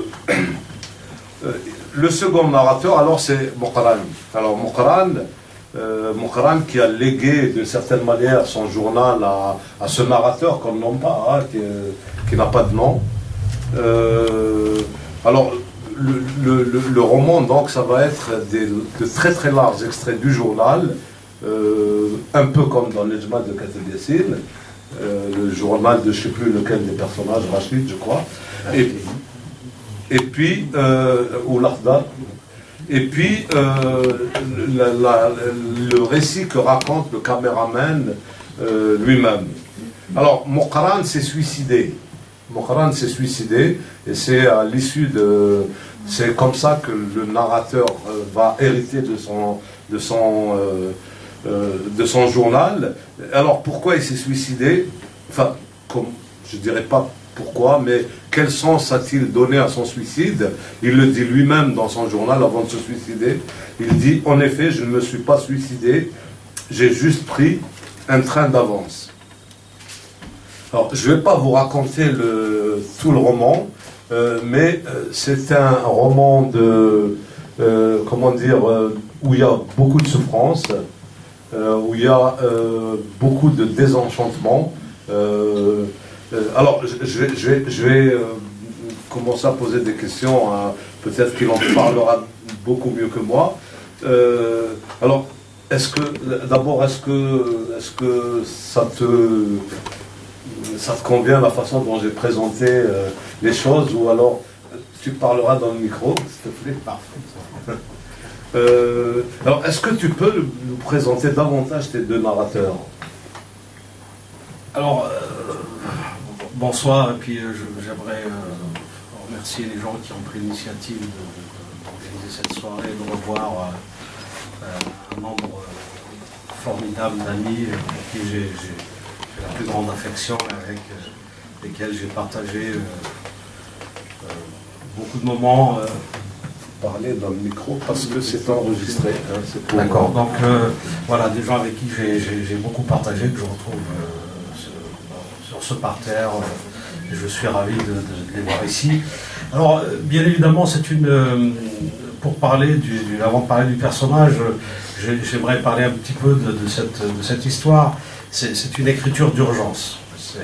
le second narrateur, alors, c'est Mokran. Alors, Mokran, Euh, Mokran qui a légué d'une certaine manière son journal à, à ce narrateur qu'on ne nomme pas, hein, qui, qui n'a pas de nom. Euh, alors le, le, le, le roman, donc, ça va être des, de très très larges extraits du journal, euh, un peu comme dans Nejma de Katib Yassine, euh, le journal de je ne sais plus lequel des personnages, Rachid je crois, et, et puis euh, ou l'Akhdar. Et puis, euh, la, la, le récit que raconte le caméraman euh, lui-même. Alors, Mokran s'est suicidé. Mokran s'est suicidé, et c'est à l'issue de... C'est comme ça que le narrateur euh, va hériter de son, de son, euh, euh, de son journal. Alors, pourquoi il s'est suicidé? Enfin, comme, je ne dirais pas pourquoi, mais quel sens a-t-il donné à son suicide? Il le dit lui-même dans son journal avant de se suicider. Il dit, en effet, je ne me suis pas suicidé, j'ai juste pris un train d'avance. Alors, je ne vais pas vous raconter le, tout le roman, euh, mais euh, c'est un roman de, euh, comment dire, euh, où il y a beaucoup de souffrance, euh, où il y a euh, beaucoup de désenchantement. Euh, Alors, je vais, je vais, je vais euh, commencer à poser des questions, hein. Peut-être qu'il en parlera beaucoup mieux que moi. Euh, alors, est-ce que, d'abord, est-ce que, est-ce que ça te, ça te convient la façon dont j'ai présenté euh, les choses, ou alors tu parleras dans le micro, s'il te plaît? Parfait. Euh, alors, est-ce que tu peux nous présenter davantage tes deux narrateurs? Alors, euh, bonsoir, et puis euh, j'aimerais euh, remercier les gens qui ont pris l'initiative d'organiser cette soirée, de revoir euh, un nombre euh, formidable d'amis pour qui j'ai la plus grande affection, avec euh, lesquels j'ai partagé euh, euh, beaucoup de moments. Euh, Parler dans le micro parce que c'est enregistré. Hein, D'accord, donc euh, voilà, des gens avec qui j'ai beaucoup partagé, que je retrouve euh, ce, sur ce parterre, euh, et je suis ravi de, de, de les voir ici. Alors, euh, bien évidemment, c'est une... Euh, pour parler du, du... Avant de parler du personnage, j'aimerais parler un petit peu de, de, cette, de cette histoire. C'est une écriture d'urgence. Je,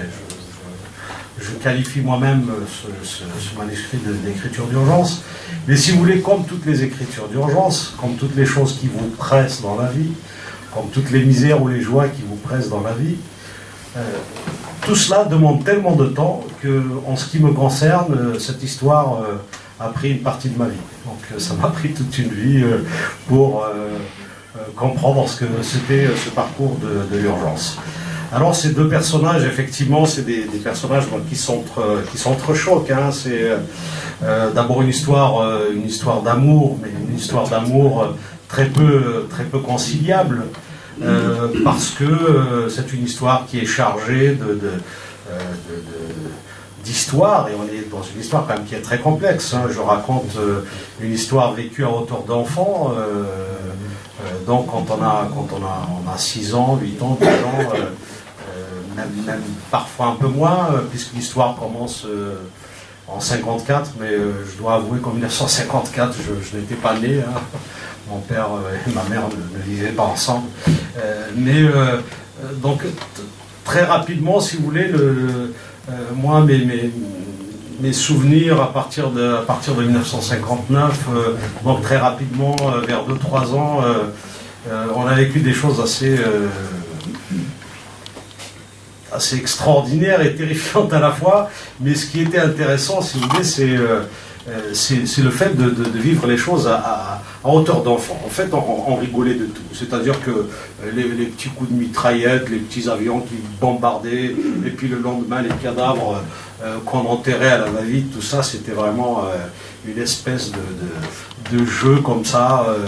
je, je qualifie moi-même ce, ce, ce manuscrit d'écriture d'urgence. Mais si vous voulez, comme toutes les écritures d'urgence, comme toutes les choses qui vous pressent dans la vie, comme toutes les misères ou les joies qui vous pressent dans la vie, euh, tout cela demande tellement de temps que, en ce qui me concerne, cette histoire euh, a pris une partie de ma vie. Donc euh, ça m'a pris toute une vie euh, pour euh, euh, comprendre ce que c'était ce parcours de, de l'urgence. Alors ces deux personnages, effectivement, c'est des, des personnages bon, qui sont qui s'entrechoquent. Hein. C'est euh, d'abord une histoire, euh, une histoire d'amour, mais une histoire d'amour très peu, très peu conciliable, euh, parce que euh, c'est une histoire qui est chargée de, de, euh, de, de d'histoire, et on est dans une histoire quand même qui est très complexe. Hein. Je raconte euh, une histoire vécue à hauteur d'enfant. Euh, euh, donc quand on a quand on a on a six ans, huit ans, dix ans. Euh, Même, même parfois un peu moins, euh, puisque l'histoire commence euh, en cinquante-quatre, mais euh, je dois avouer qu'en mille neuf cent cinquante-quatre, je, je n'étais pas né. Hein. Mon père euh, et ma mère ne, ne vivaient pas ensemble. Euh, mais euh, donc très rapidement, si vous voulez, le, euh, moi, mes, mes, mes souvenirs à partir de, à partir de mille neuf cent cinquante-neuf, euh, donc très rapidement, euh, vers deux trois ans, euh, euh, on a vécu des choses assez... Euh, assez extraordinaire et terrifiante à la fois, mais ce qui était intéressant, si vous voulez, c'est euh, c'est le fait de, de, de vivre les choses à, à, à hauteur d'enfant. En fait, on, on rigolait de tout. C'est-à-dire que les, les petits coups de mitraillette, les petits avions qui bombardaient, et puis le lendemain, les cadavres euh, qu'on enterrait à la va-vite, tout ça, c'était vraiment euh, une espèce de, de, de jeux comme ça. Euh,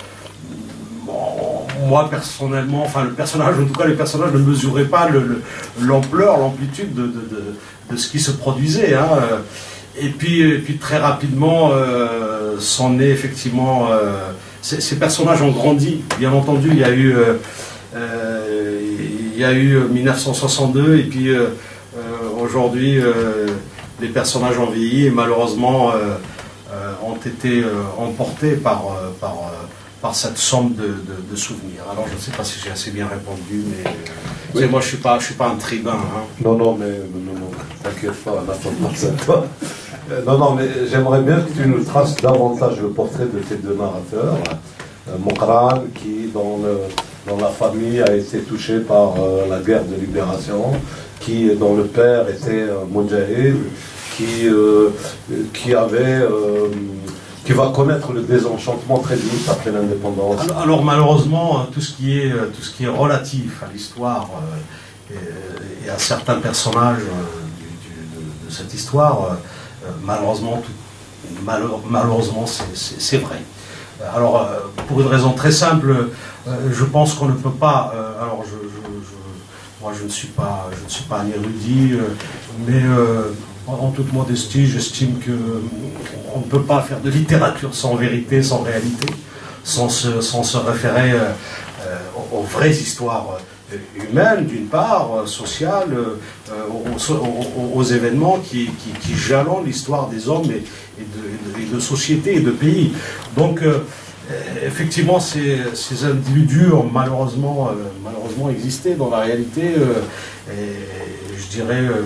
bon, moi personnellement, enfin le personnage, en tout cas les personnages ne mesuraient pas l'ampleur, l'amplitude de, de, de, de ce qui se produisait. Hein. Et, puis, et puis très rapidement, euh, s'en est effectivement... Euh, ces, ces personnages ont grandi, bien entendu. Il y a eu, euh, euh, il y a eu mille neuf cent soixante-deux et puis euh, euh, aujourd'hui euh, les personnages ont vieilli et malheureusement euh, euh, ont été euh, emportés par, euh, par, euh, par cette somme de, de, de souvenirs. Alors je ne sais pas si j'ai assez bien répondu, mais euh, oui. Moi je ne suis, je suis pas un tribun. Hein. Non, non, mais non, non, t'inquiète pas, on attend pas à toi. Non, non, mais j'aimerais bien que tu nous traces davantage le portrait de tes deux narrateurs. Euh, Mokran, qui dans, le, dans la famille a été touché par euh, la guerre de libération, qui dont le père était un Moudjahid, qui, euh, qui avait... Euh, qui va connaître le désenchantement très vite après l'indépendance. Alors, alors malheureusement, tout ce qui est, tout ce qui est relatif à l'histoire euh, et, et à certains personnages euh, du, du, de, de cette histoire, euh, malheureusement, tout, malheure, malheureusement c'est vrai. Alors, euh, pour une raison très simple, euh, je pense qu'on ne peut pas... Euh, alors, je, je, je, moi, je ne suis pas, je ne suis pas un érudit, euh, mais... Euh, en toute modestie, j'estime qu'on ne peut pas faire de littérature sans vérité, sans réalité, sans se, sans se référer euh, aux, aux vraies histoires humaines, d'une part, sociales, euh, aux, aux, aux événements qui, qui, qui jalonnent l'histoire des hommes et, et, de, et de sociétés et de pays. Donc, euh, effectivement, ces, ces individus ont malheureusement, euh, malheureusement existé dans la réalité, euh, et je dirais... Euh,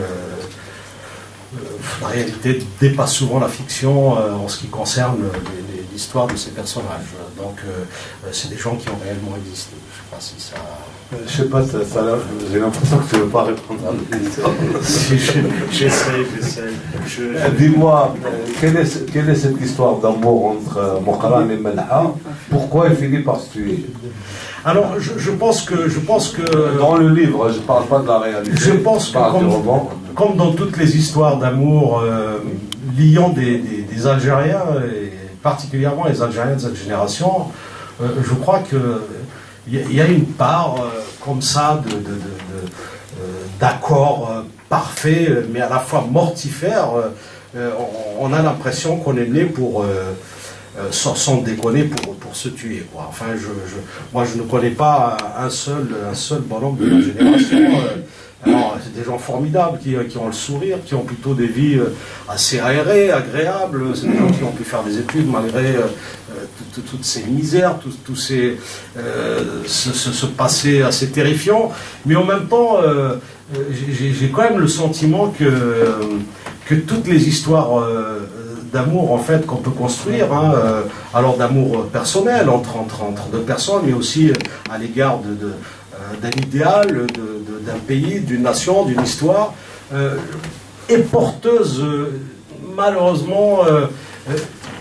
la réalité dépasse souvent la fiction euh, en ce qui concerne l'histoire de ces personnages. Donc, euh, c'est des gens qui ont réellement existé. Je ne sais pas si ça... Je sais pas, ça, ça, j'ai l'impression que tu ne veux pas répondre à la question. Si, j'essaie, j'essaie. Dis-moi, quelle est, quelle est cette histoire d'amour entre euh, Mokran et Melha? Pourquoi il finit par se tuer? Alors, je, je, pense que, je pense que... Dans le livre, je ne parle pas de la réalité. Je pense que, comme, comme dans toutes les histoires d'amour euh, liant des, des, des Algériens, et particulièrement les Algériens de cette génération, euh, je crois qu'il y, y a une part euh, comme ça de, de, de, de, euh, d'accord euh, parfait, mais à la fois mortifère. Euh, on, on a l'impression qu'on est né pour... Euh, Euh, sans, sans déconner pour, pour se tuer, quoi. Enfin, je, je, moi je ne connais pas un seul, un seul bonhomme de la génération. Euh, alors, c'est des gens formidables qui, qui ont le sourire, qui ont plutôt des vies assez aérées, agréables. C'est des gens qui ont pu faire des études malgré euh, tout, tout, toutes ces misères, tous tout ces, euh, ce, ce, ce passé assez terrifiant. Mais en même temps, euh, j'ai quand même le sentiment que, que toutes les histoires euh, d'amour en fait qu'on peut construire, hein, euh, alors d'amour personnel entre, entre, entre deux personnes, mais aussi à l'égard de, de, euh, d'un idéal, d'un pays, d'une nation, d'une histoire, euh, est porteuse euh, malheureusement, euh, euh,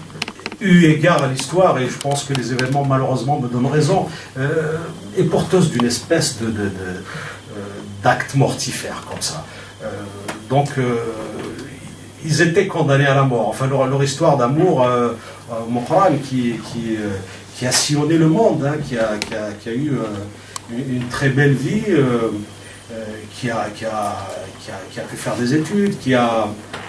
eu égard à l'histoire, et je pense que les événements malheureusement me donnent raison, euh, est porteuse d'une espèce de, de, de, euh, d'acte mortifère comme ça. Euh, donc euh, ils étaient condamnés à la mort. Enfin, leur, leur histoire d'amour, euh, euh, Mokran, qui, qui, euh, qui a sillonné le monde, hein, qui, a, qui, a, qui a eu euh, une, une très belle vie, euh, euh, qui, a, qui, a, qui, a, qui a pu faire des études, qui a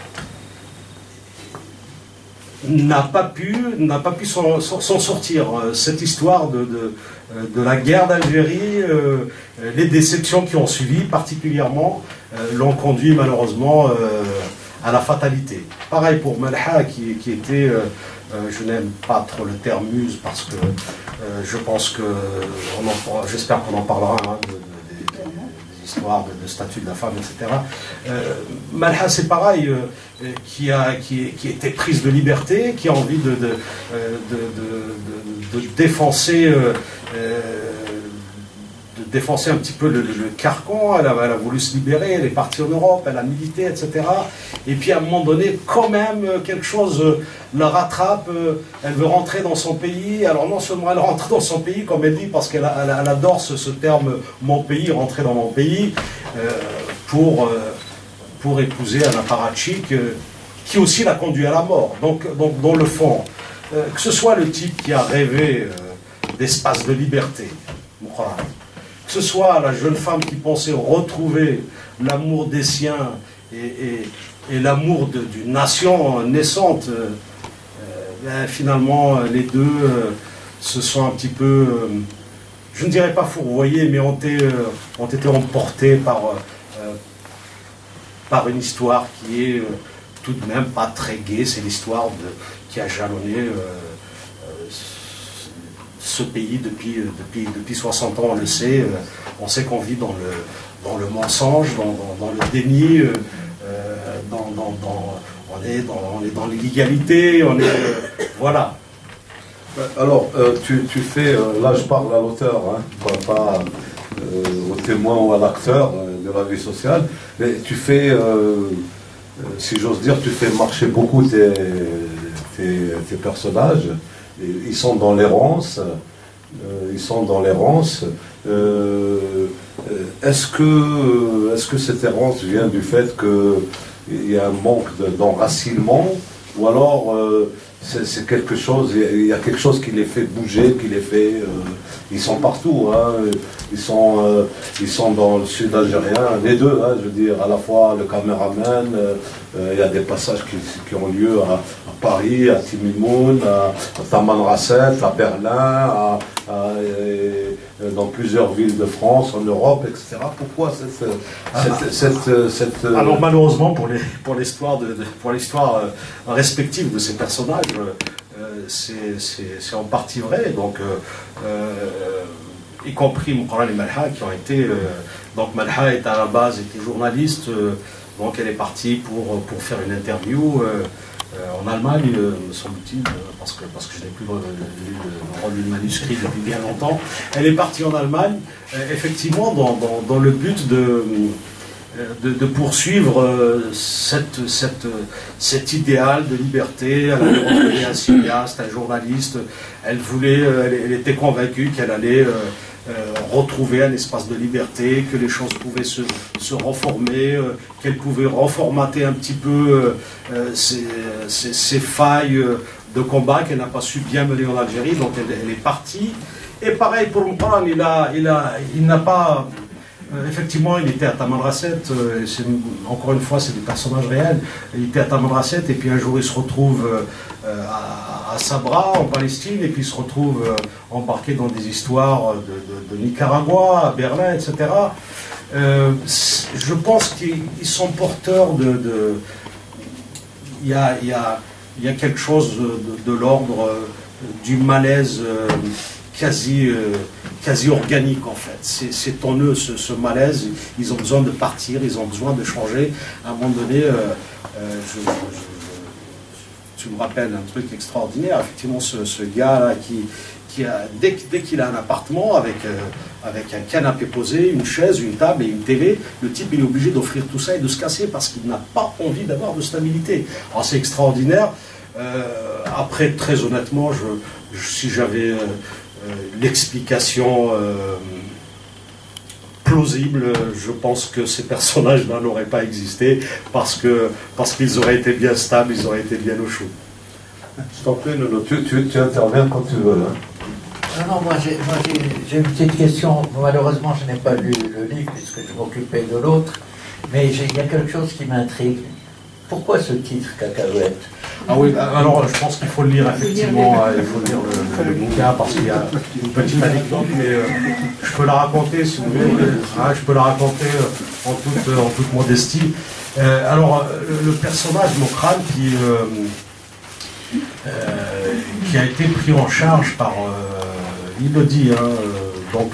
n'a pas pu, n'a pas pu s'en sortir. Cette histoire de, de, de la guerre d'Algérie, euh, les déceptions qui ont suivi, particulièrement, euh, l'ont conduit malheureusement euh, à la fatalité. Pareil pour Melha, qui, qui était, euh, euh, je n'aime pas trop le terme muse, parce que euh, je pense que, j'espère qu'on en parlera, hein, de, de, de, des histoires de, de statut de la femme, et cetera. Euh, Melha, c'est pareil, euh, qui, a, qui, qui était prise de liberté, qui a envie de, de, de, de, de, de défoncer... Euh, euh, de défoncer un petit peu le, le carcan. Elle a, elle a voulu se libérer, elle est partie en Europe, elle a milité, et cetera. Et puis à un moment donné, quand même, quelque chose la rattrape, elle veut rentrer dans son pays. Alors non seulement elle rentre dans son pays, comme elle dit, parce qu'elle elle, elle adore ce, ce terme « mon pays », rentrer dans mon pays, euh, pour, euh, pour épouser un apparatchik euh, qui aussi l'a conduit à la mort. Donc, donc dans le fond, euh, que ce soit le type qui a rêvé euh, d'espace de liberté, que ce soit la jeune femme qui pensait retrouver l'amour des siens et, et, et l'amour d'une nation naissante, euh, ben, finalement les deux euh, se sont un petit peu, euh, je ne dirais pas fourvoyés, mais ont été, euh, ont été emportés par, euh, par une histoire qui est euh, tout de même pas très gaie. C'est l'histoire qui a jalonné euh, euh, ce pays depuis, depuis, depuis soixante ans, on le sait. Euh, on sait qu'on vit dans le, dans le mensonge, dans, dans, dans le déni, euh, dans, dans, dans, on est dans, on est dans l'illégalité, on est... Euh, voilà. Alors, euh, tu, tu fais, euh, là je parle à l'auteur, hein, pas, pas euh, au témoin ou à l'acteur euh, de la vie sociale, mais tu fais, euh, euh, si j'ose dire, tu fais marcher beaucoup tes, tes, tes personnages. Et ils sont dans l'errance, euh, ils sont dans l'errance. Euh, est-ce que, est-ce que cette errance vient du fait qu'il y a un manque d'enracinement, ou alors euh, c'est quelque chose, il y a quelque chose qui les fait bouger, qui les fait, euh, ils sont partout, hein, ils sont, euh, ils sont dans le sud algérien, les deux, hein, je veux dire, à la fois le caméraman, euh, il y a des passages qui, qui ont lieu à, à Paris, à Timimoun, à, à Tamanrasset, à Berlin, à, à, et, dans plusieurs villes de France, en Europe, et cetera. Pourquoi cette, cette, cette, cette, Alors malheureusement pour les pour l'histoire de, de pour l'histoire euh, respective de ces personnages, euh, c'est en partie vrai. Donc euh, euh, y compris Moukran et Malha qui ont été euh, donc Malha est à la base était journaliste, euh, donc elle est partie pour pour faire une interview. Euh, Euh, en Allemagne, euh, me semble-t-il, euh, parce que, parce que je n'ai plus lu le relu le manuscrit depuis bien longtemps. Elle est partie en Allemagne, euh, effectivement, dans, dans, dans le but de, de, de poursuivre euh, cette, cette, cet idéal de liberté. Elle allait retrouver un cinéaste, un journaliste. Elle voulait, euh, elle, elle était convaincue qu'elle allait euh, Euh, retrouver un espace de liberté, que les choses pouvaient se, se reformer, euh, qu'elle pouvait reformater un petit peu euh, ses, ses, ses failles de combat qu'elle n'a pas su bien mener en Algérie, donc elle, elle est partie. Et pareil pour Moukran, il n'a il a, il n'a pas... Euh, effectivement, il était à Tamanrasset, euh, encore une fois, c'est des personnages réels. Il était à Tamanrasset, et puis un jour, il se retrouve euh, à, à Sabra, en Palestine, et puis il se retrouve euh, embarqué dans des histoires de, de, de Nicaragua, à Berlin, et cetera. Euh, je pense qu'ils sont porteurs de... de il, y a, il, y a, il y a quelque chose de, de l'ordre du malaise euh, quasi... Euh, quasi organique en fait. C'est en eux ce, ce malaise, ils ont besoin de partir, ils ont besoin de changer. À un moment donné, euh, euh, je, je, je, tu me rappelles un truc extraordinaire, effectivement ce, ce gars-là qui, qui a, dès, dès qu'il a un appartement avec, euh, avec un canapé posé, une chaise, une table et une télé, le type il est obligé d'offrir tout ça et de se casser parce qu'il n'a pas envie d'avoir de stabilité. Alors c'est extraordinaire. Euh, après, très honnêtement, je, je, si j'avais... Euh, Euh, l'explication euh, plausible, je pense que ces personnages-là n'auraient pas existé parce que parce qu'ils auraient été bien stables, ils auraient été bien au chaud. Je t'en prie, Nono, tu, tu, tu interviens quand tu veux. Hein. Non, non, moi j'ai une petite question. Malheureusement, je n'ai pas lu le livre puisque je m'occupais de l'autre, mais il y a quelque chose qui m'intrigue. Pourquoi ce titre, Cacahuète? Ah oui, alors je pense qu'il faut le lire effectivement, il faut lire le, le, le bouquin parce qu'il y a une petite anecdote, mais euh, je peux la raconter si vous voulez, hein, je peux la raconter en toute, en toute modestie. Euh, alors le, le personnage Moukran qui, euh, euh, qui a été pris en charge par, euh, il le dit, hein, donc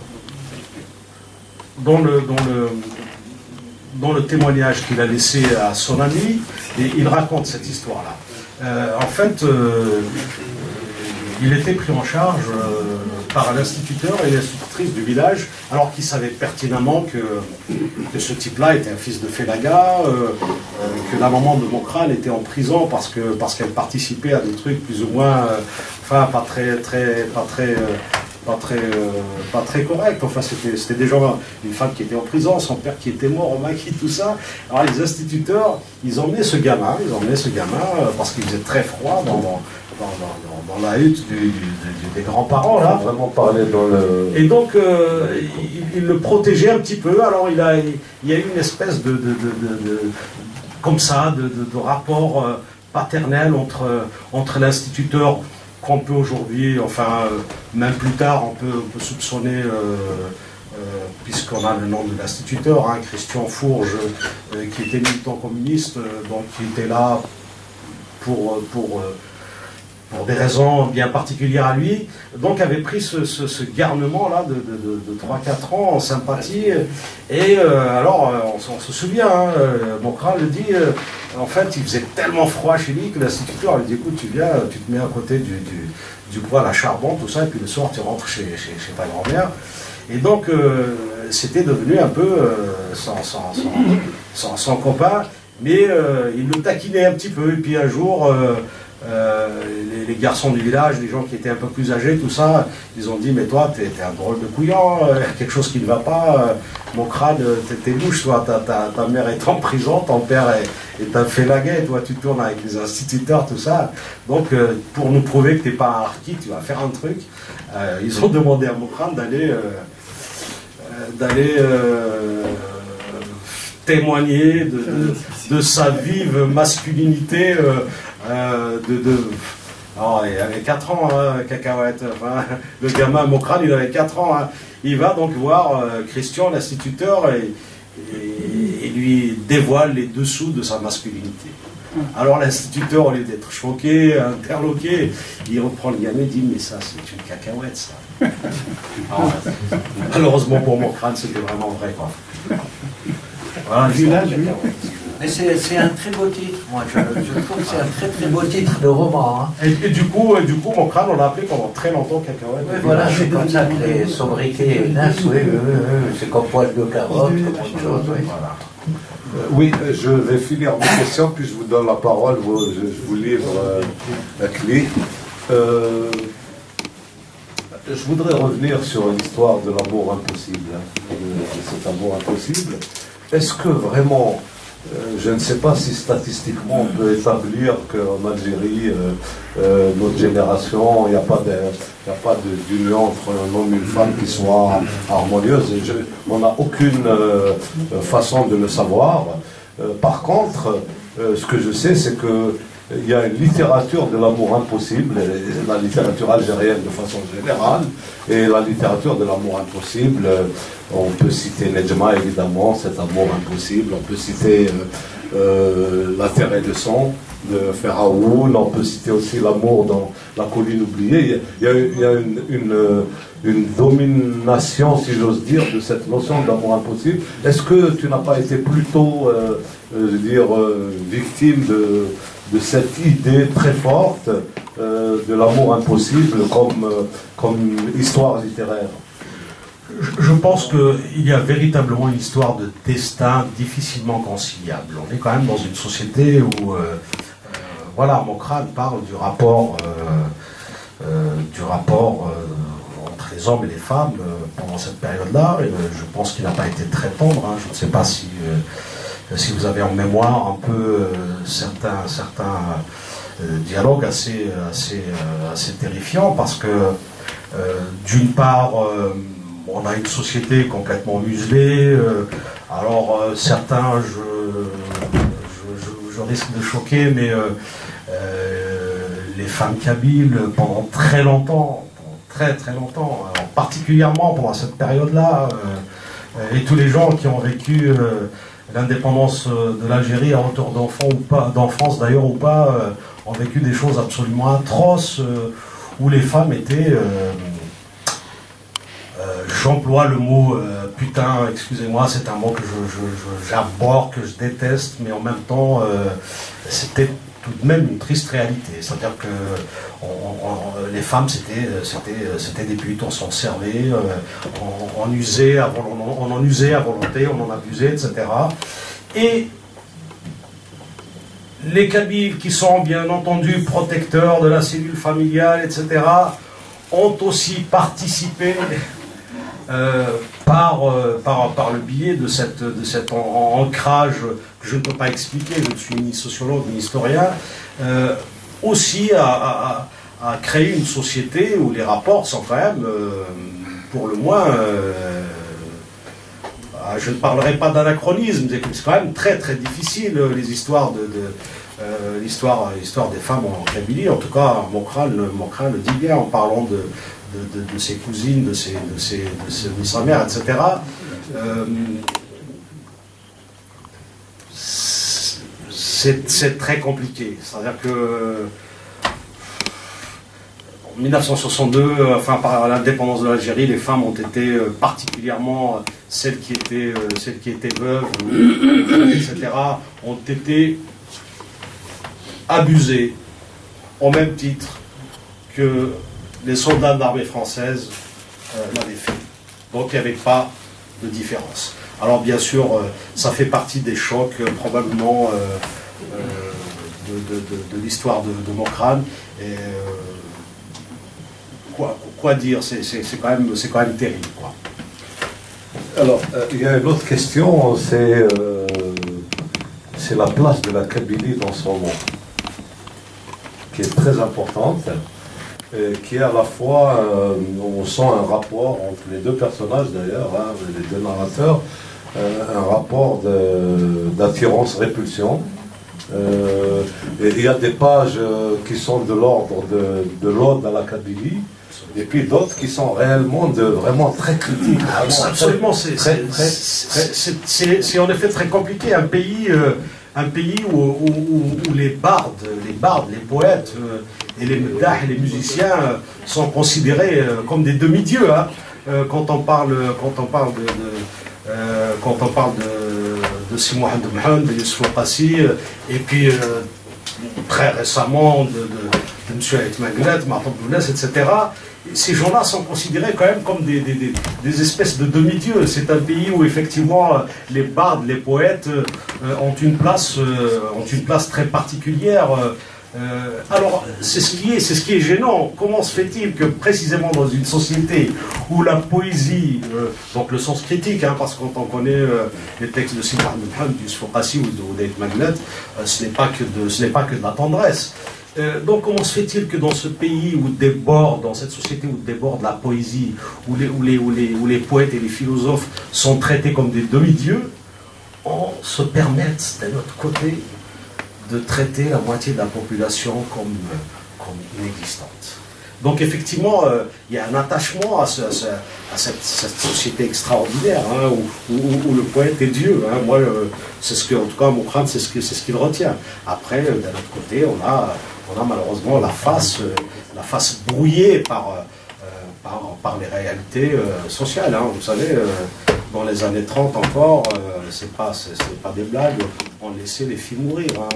dans le... Dans le dans le témoignage qu'il a laissé à son ami, et il raconte cette histoire-là. Euh, en fait, euh, il était pris en charge euh, par l'instituteur et l'institutrice du village, alors qu'il savait pertinemment que, que ce type-là était un fils de Félaga, euh, euh, que la maman de Moukran était en prison parce que parce qu'elle participait à des trucs plus ou moins, euh, enfin pas très très pas très euh, Pas très, euh, pas très correct. Enfin, c'était déjà une femme qui était en prison, son père qui était mort au maquis, tout ça. Alors les instituteurs, ils emmenaient ce gamin, ils emmenaient ce gamin euh, parce qu'il faisait très froid dans, dans, dans, dans, dans la hutte du, du, du, des grands-parents, là. Vraiment parler dans le... Et donc, euh, il, il le protégeait un petit peu. Alors, il, a, il y a eu une espèce de, de, de, de, de comme ça, de, de, de rapport euh, paternel entre, entre l'instituteur qu'on peut aujourd'hui, enfin, euh, même plus tard, on peut, on peut soupçonner... Euh, Euh, puisqu'on a le nom de l'instituteur, hein, Christian Fourge, euh, qui était militant communiste, euh, donc qui était là pour, pour, euh, pour des raisons bien particulières à lui, donc avait pris ce, ce, ce garnement-là de, de, de, de trois quatre ans en sympathie, et euh, alors on, on se souvient, hein, Mokran le dit, euh, en fait il faisait tellement froid chez lui que l'instituteur lui dit, écoute, tu viens, tu te mets à côté du, du, du poêle à charbon, tout ça, et puis le soir tu rentres chez, chez, chez ta grand-mère. Et donc, euh, c'était devenu un peu euh, son, son, son, son, son copain, mais euh, il le taquinait un petit peu. Et puis un jour, euh, euh, les, les garçons du village, les gens qui étaient un peu plus âgés, tout ça, ils ont dit, mais toi, t'es un drôle de couillant, euh, quelque chose qui ne va pas, euh, mon crâne, t'es louche, toi, ta, ta, ta mère est en prison, ton père t'a fait la guerre, toi, tu tournes avec les instituteurs, tout ça. Donc, euh, pour nous prouver que t'es pas un harki, tu vas faire un truc. Euh, ils ont demandé à Mokran d'aller... Euh, d'aller euh, témoigner de, de, de sa vive masculinité. Euh, euh, de, de... Oh, il avait quatre ans, hein, Cacahuète. Enfin, le gamin Mokran, il avait quatre ans. Hein. Il va donc voir euh, Christian, l'instituteur, et, et, et lui dévoile les dessous de sa masculinité. Alors l'instituteur, au lieu d'être choqué, interloqué, il reprend le gamin et dit, mais ça, c'est une cacahuète, ça. Alors, malheureusement pour mon crâne, c'était vraiment vrai, quoi. Voilà, mais c'est un très beau titre, moi, je, je trouve que c'est un très très beau titre de roman. Hein. Et, et du coup, et du coup, mon crâne, on l'a appelé pendant très longtemps cacahuète. Oui, voilà, c'est comme ça que les sobriquets, oui, oui, oui, oui, c'est comme poil de carotte, comme autre chose, oui. Voilà. Euh, oui, je vais finir mes questions, puis je vous donne la parole, vous, je, je vous livre euh, la clé. Euh, je voudrais revenir sur l'histoire de l'amour impossible, hein, de, de cet amour impossible. Est-ce que vraiment, euh, je ne sais pas si statistiquement on peut établir qu'en Algérie, euh, euh, notre génération, il n'y a pas d'union entre un homme et une femme qui soit harmonieuse. Et je, on n'a aucune euh, façon de le savoir. Euh, par contre, euh, ce que je sais, c'est que il y a une littérature de l'amour impossible, la littérature algérienne de façon générale, et la littérature de l'amour impossible, on peut citer Nedjma évidemment, cet amour impossible, on peut citer euh, euh, La terre et le sang de Ferraoun, on peut citer aussi l'amour dans La colline oubliée. Il y a, il y a une, une, une domination, si j'ose dire, de cette notion d'amour impossible. Est-ce que tu n'as pas été plutôt, euh, je veux dire, euh, victime de... de cette idée très forte euh, de l'amour impossible comme, euh, comme histoire littéraire? Je, je pense qu'il y a véritablement une histoire de destin difficilement conciliable. On est quand même dans une société où, euh, euh, voilà, Mokran parle du rapport, euh, euh, du rapport euh, entre les hommes et les femmes euh, pendant cette période-là. Et, euh, je pense qu'il n'a pas été très tendre. Hein. Je ne sais pas si... Euh, si vous avez en mémoire un peu euh, certains, certains euh, dialogues assez, assez, euh, assez terrifiants, parce que euh, d'une part, euh, on a une société complètement muselée, euh, alors euh, certains, je, je, je, je risque de choquer, mais euh, euh, les femmes kabyles, pendant très longtemps, pendant très très longtemps, alors, particulièrement pendant cette période-là, euh, et tous les gens qui ont vécu... Euh, l'indépendance de l'Algérie à hauteur d'enfants ou pas, d'enfance d'ailleurs ou pas, euh, ont vécu des choses absolument atroces euh, où les femmes étaient, euh, euh, j'emploie le mot euh, putain, excusez-moi, c'est un mot que je, j'aborde, que je déteste, mais en même temps, euh, c'était tout de même une triste réalité. C'est-à-dire que on, on, les femmes, c'était des putes, on s'en servait, euh, on, on, usait à, on, on en usait à volonté, on en abusait, et cetera. Et les Kabyles, qui sont bien entendu protecteurs de la cellule familiale, et cetera, ont aussi participé euh, par, euh, par, par le biais de, cette, de cet ancrage que je ne peux pas expliquer, je ne suis ni sociologue ni historien, euh, aussi à, à, à créer une société où les rapports sont quand même, euh, pour le moins, euh, je ne parlerai pas d'anachronisme, c'est quand même très très difficile les histoires de, de euh, l'histoire, l'histoire des femmes en Kabylie. En tout cas, Mokrane le dit bien en parlant de, de, de, de ses cousines, de, ses, de, ses, de, ses, de sa mère, et cetera. Euh, c'est très compliqué. C'est-à-dire que en mille neuf cent soixante-deux, enfin par l'indépendance de l'Algérie, les femmes ont été particulièrement celles qui étaient, celles qui étaient veuves, et cetera, ont été abusées au même titre que les soldats de l'armée française euh, l'avaient fait. Donc il n'y avait pas de différence. Alors bien sûr, euh, ça fait partie des chocs euh, probablement euh, euh, de, de, de, de l'histoire de, de Mokrane. Et euh, quoi, quoi dire, c'est quand même, c'est quand même terrible, quoi. Alors, euh, il y a une autre question, c'est euh, c'est la place de la Kabylie dans ce roman, qui est très importante, et qui est à la fois, euh, on sent un rapport entre les deux personnages d'ailleurs, hein, les deux narrateurs, euh, un rapport d'attirance-répulsion. Euh, et il y a des pages euh, qui sont de l'ordre de, de l'ode à la Kabylie, et puis d'autres qui sont réellement de, vraiment très critiques. Vraiment Absolument, c'est en effet très compliqué. Un pays, euh, un pays où, où, où, où les bardes, les bardes, les poètes euh, et les meddah et les musiciens euh, sont considérés euh, comme des demi-dieux. Hein, euh, quand on parle, quand on parle de, de euh, quand on parle de, de Si Mohamed Mohamed, de Youssouf Qassi, euh, et puis euh, très récemment de, de, de M. Haït Maglet, Martin Boulès, et cetera. Ces gens-là sont considérés quand même comme des, des, des, des espèces de demi-dieux. C'est un pays où effectivement les bardes, les poètes euh, ont, une place, euh, ont une place très particulière. Euh, alors, c'est ce qui est, c'est ce qui est gênant. Comment se fait-il que précisément dans une société où la poésie, euh, donc le sens critique, hein, parce que quand on connaît euh, les textes de Sidi Mohamed, du Youssouf Qassi ou d'Haït Maglet, euh, ce n'est pas que de, ce n'est pas que de la tendresse. Euh, donc comment se fait-il que dans ce pays où déborde, dans cette société où déborde la poésie, où les, où, les, où, les, où les poètes et les philosophes sont traités comme des demi-dieux, on se permette d'un autre côté de traiter la moitié de la population comme, comme inexistante. Donc effectivement, euh, il y a un attachement à, ce, à, ce, à cette, cette société extraordinaire, hein, où, où, où le poète est Dieu. Hein. Moi, euh, c'est ce que, en tout cas, Mokrane, c'est ce qu'il ce qu'il retient. Après, euh, d'un autre côté, on a, on a malheureusement la face, euh, la face brouillée par, euh, par, par les réalités euh, sociales. Hein. Vous savez, euh, dans les années trente encore, euh, c'est pas, c'est pas des blagues, on laissait les filles mourir, hein,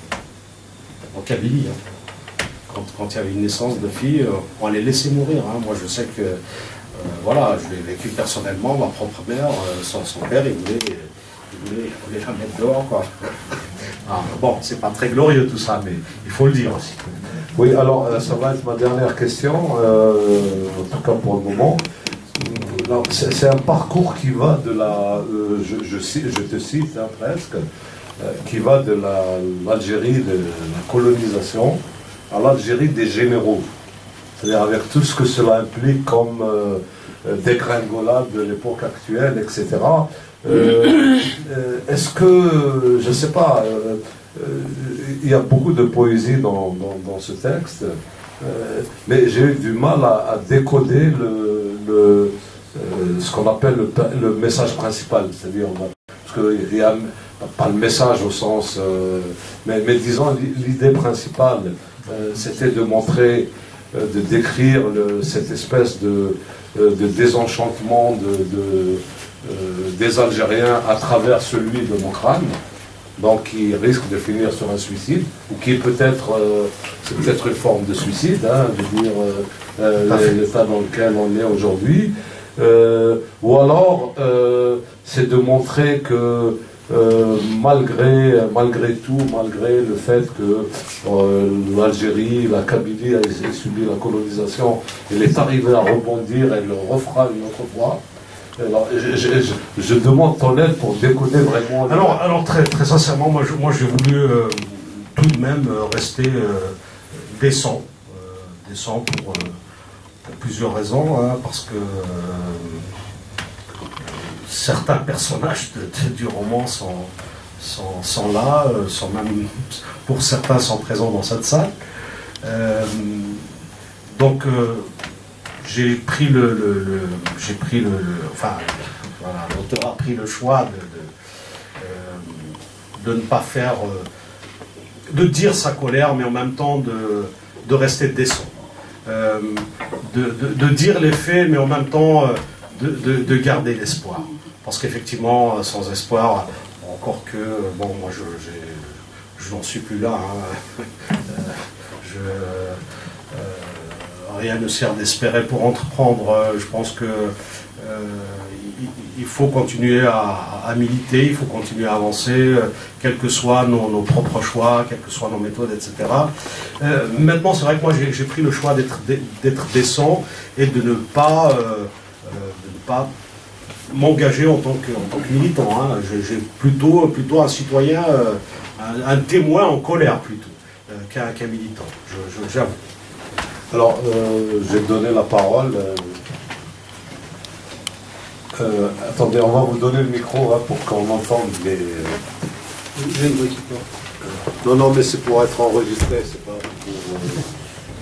en Kabylie. Hein. Quand, quand il y avait une naissance de filles, on les laissait mourir. Hein. Moi, je sais que, euh, voilà, je l'ai vécu personnellement, ma propre mère, euh, son, son père, il voulait, il, voulait, il voulait la mettre dehors, quoi. Ah, bon, c'est pas très glorieux tout ça, mais il faut le dire aussi. Oui, alors, euh, ça va être ma dernière question, euh, en tout cas pour le moment. C'est un parcours qui va de la, euh, je, je, je te cite hein, presque, euh, qui va de l'Algérie, la, de la colonisation, à l'Algérie des généraux, c'est-à-dire avec tout ce que cela implique comme euh, dégringolade de l'époque actuelle, et cetera. Euh, euh, Est-ce que, je ne sais pas, euh, euh, il y a beaucoup de poésie dans, dans, dans ce texte, euh, mais j'ai eu du mal à, à décoder le, le, euh, ce qu'on appelle le, le message principal, c'est-à-dire, parce qu'il y a pas le message au sens, euh, mais, mais disons l'idée principale. Euh, c'était de montrer, euh, de décrire le, cette espèce de, euh, de désenchantement de, de, euh, des Algériens à travers celui de Mokrane, donc qui risque de finir sur un suicide, ou qui est peut-être euh, c'est peut-être une forme de suicide, hein, de dire euh, euh, l'état dans lequel on est aujourd'hui, euh, ou alors euh, c'est de montrer que Euh, malgré, malgré tout, malgré le fait que euh, l'Algérie, la Kabylie a, a subi la colonisation, elle est arrivée à rebondir, elle le refera une autre fois. Alors, je, je, je, je demande ton aide pour décoder vraiment. Alors, alors très, très sincèrement, moi, je, moi j'ai voulu euh, tout de même rester, euh, décent, euh, décent pour, euh, pour plusieurs raisons, hein, parce que euh, certains personnages de, de, du roman sont, sont, sont là, euh, sont même, pour certains, sont présents dans cette salle. Euh, donc, euh, j'ai pris le, le, le j'ai pris le, le enfin, voilà, l'auteur a pris le choix de, de, euh, de ne pas faire, euh, de dire sa colère, mais en même temps de, de rester décent, euh, de, de, de dire les faits, mais en même temps euh, de, de, de garder l'espoir, parce qu'effectivement, sans espoir, encore que, bon, moi je, je n'en suis plus là, hein. je, euh, rien ne sert d'espérer pour entreprendre. Je pense que euh, il, il faut continuer à, à militer, il faut continuer à avancer, euh, quels que soient nos, nos propres choix, quelles que soient nos méthodes, et cetera. Euh, maintenant, c'est vrai que moi j'ai pris le choix d'être d'être décent et de ne pas, euh, de ne pas m'engager en tant que, en tant que militant. Hein. J'ai plutôt, plutôt un citoyen, euh, un, un témoin en colère plutôt, euh, qu'un qu'un militant, j'avoue. Alors, euh, j'ai donné la parole. Euh, euh, attendez, on va vous donner le micro hein, pour qu'on entende les... J'ai une voix qui porte. Non, non, mais c'est pour être enregistré, c'est pas pour... Euh...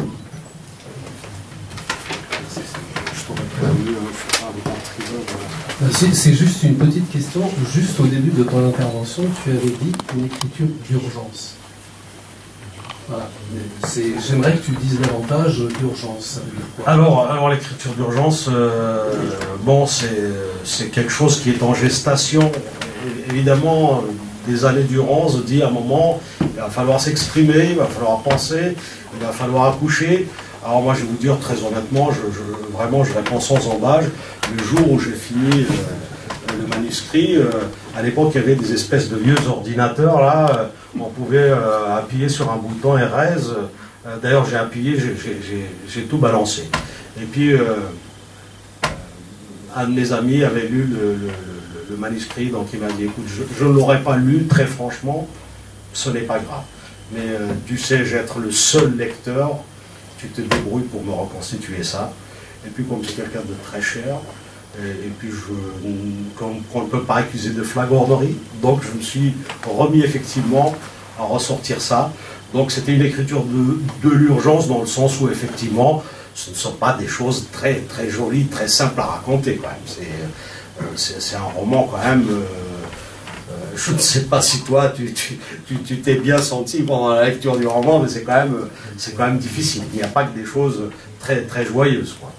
C'est juste une petite question. Juste au début de ton intervention, tu avais dit une écriture d'urgence. Voilà. J'aimerais que tu dises davantage d'urgence. Alors, alors l'écriture d'urgence, euh, bon, c'est quelque chose qui est en gestation. Évidemment, des années durant, on se dit à un moment, il va falloir s'exprimer, il va falloir penser, il va falloir accoucher. Alors moi, je vais vous dire très honnêtement, je, je, vraiment, je réponds sans embâche. Le jour où j'ai fini euh, le manuscrit, euh, à l'époque, il y avait des espèces de vieux ordinateurs, là, euh, on pouvait euh, appuyer sur un bouton R S. Euh, D'ailleurs, j'ai appuyé, j'ai tout balancé. Et puis, euh, un de mes amis avait lu le, le, le, le manuscrit, donc il m'a dit, écoute, je, je ne l'aurais pas lu, très franchement, ce n'est pas grave. Mais euh, tu sais, j'être le seul lecteur, tu te débrouilles pour me reconstituer ça. Et puis, comme c'est quelqu'un de très cher, et, et puis, je, comme on ne peut pas accuser de flagornerie, donc je me suis remis effectivement à ressortir ça. Donc, c'était une écriture de, de l'urgence, dans le sens où, effectivement, ce ne sont pas des choses très, très jolies, très simples à raconter, quand même. C'est euh, un roman, quand même... Euh, Je ne sais pas si toi, tu t'es tu, tu, bien senti pendant la lecture du roman, mais c'est quand, quand même difficile. Il n'y a pas que des choses très, très joyeuses, quoi.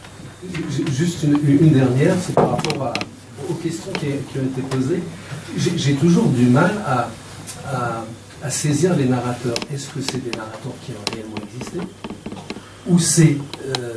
Juste une, une dernière, c'est par rapport à, aux questions qui, qui ont été posées. J'ai toujours du mal à, à, à saisir les narrateurs. Est-ce que c'est des narrateurs qui ont réellement existé? Ou c'est... Euh,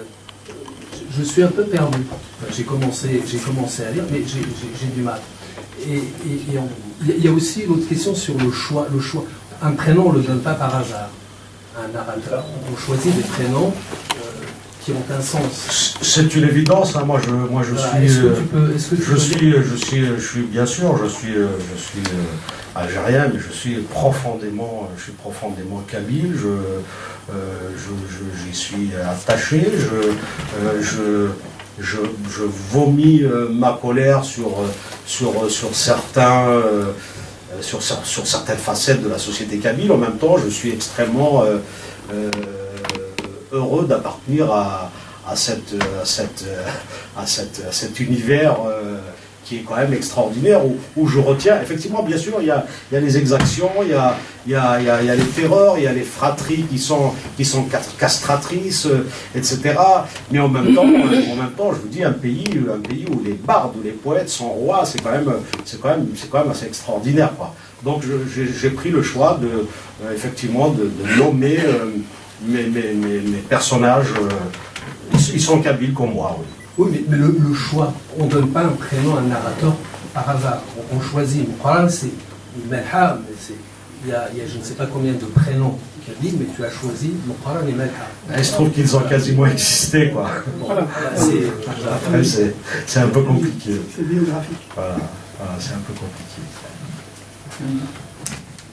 je suis un peu perdu. J'ai commencé, j'ai commencé à lire, mais j'ai du mal. Et, et, et on, il y a aussi une autre question sur le choix. Le choix. Un prénom, on ne le donne pas par hasard. Un narrateur, on choisit des prénoms euh, qui ont un sens. C'est une évidence. Hein. Moi, je, moi, je voilà. suis. Est-ce que tu peux, est-ce que tu je peux suis, je suis, je suis bien sûr. Je suis, je suis euh, algérien, mais je suis profondément, je suis profondément kabyle. Je, euh, je, j'y suis attaché. Je, euh, je Je, je vomis euh, ma colère sur, euh, sur, euh, sur, certains, euh, sur, sur certaines facettes de la société kabyle. En même temps, je suis extrêmement euh, euh, heureux d'appartenir à, à, cette, à, cette, à, cette, à cet univers euh, qui est quand même extraordinaire, où, où je retiens, effectivement, bien sûr, il y a, il y a les exactions, il y a, il y a, il y a, il y a les terreurs, il y a les fratries qui sont, qui sont castratrices, et cetera. Mais en même temps, en même temps, je vous dis, un pays, un pays où les bardes, où les poètes sont rois, c'est quand même, c'est quand même, c'est quand même assez extraordinaire, quoi. Donc, j'ai pris le choix de, euh, effectivement, de, de nommer euh, mes, mes, mes, mes personnages. Euh, ils sont kabyles comme moi, oui. Oui, mais, mais le, le choix, on ne donne pas un prénom à un narrateur par hasard. On, on choisit. Le problème, c'est Melha, mais il y, a, il y a je ne sais pas combien de prénoms kabyles, mais tu as choisi le problème est Melha. Il se trouve qu'ils ont quasiment existé, quoi. Voilà. Après, c'est un peu compliqué. C'est biographique. Voilà, voilà c'est un peu compliqué.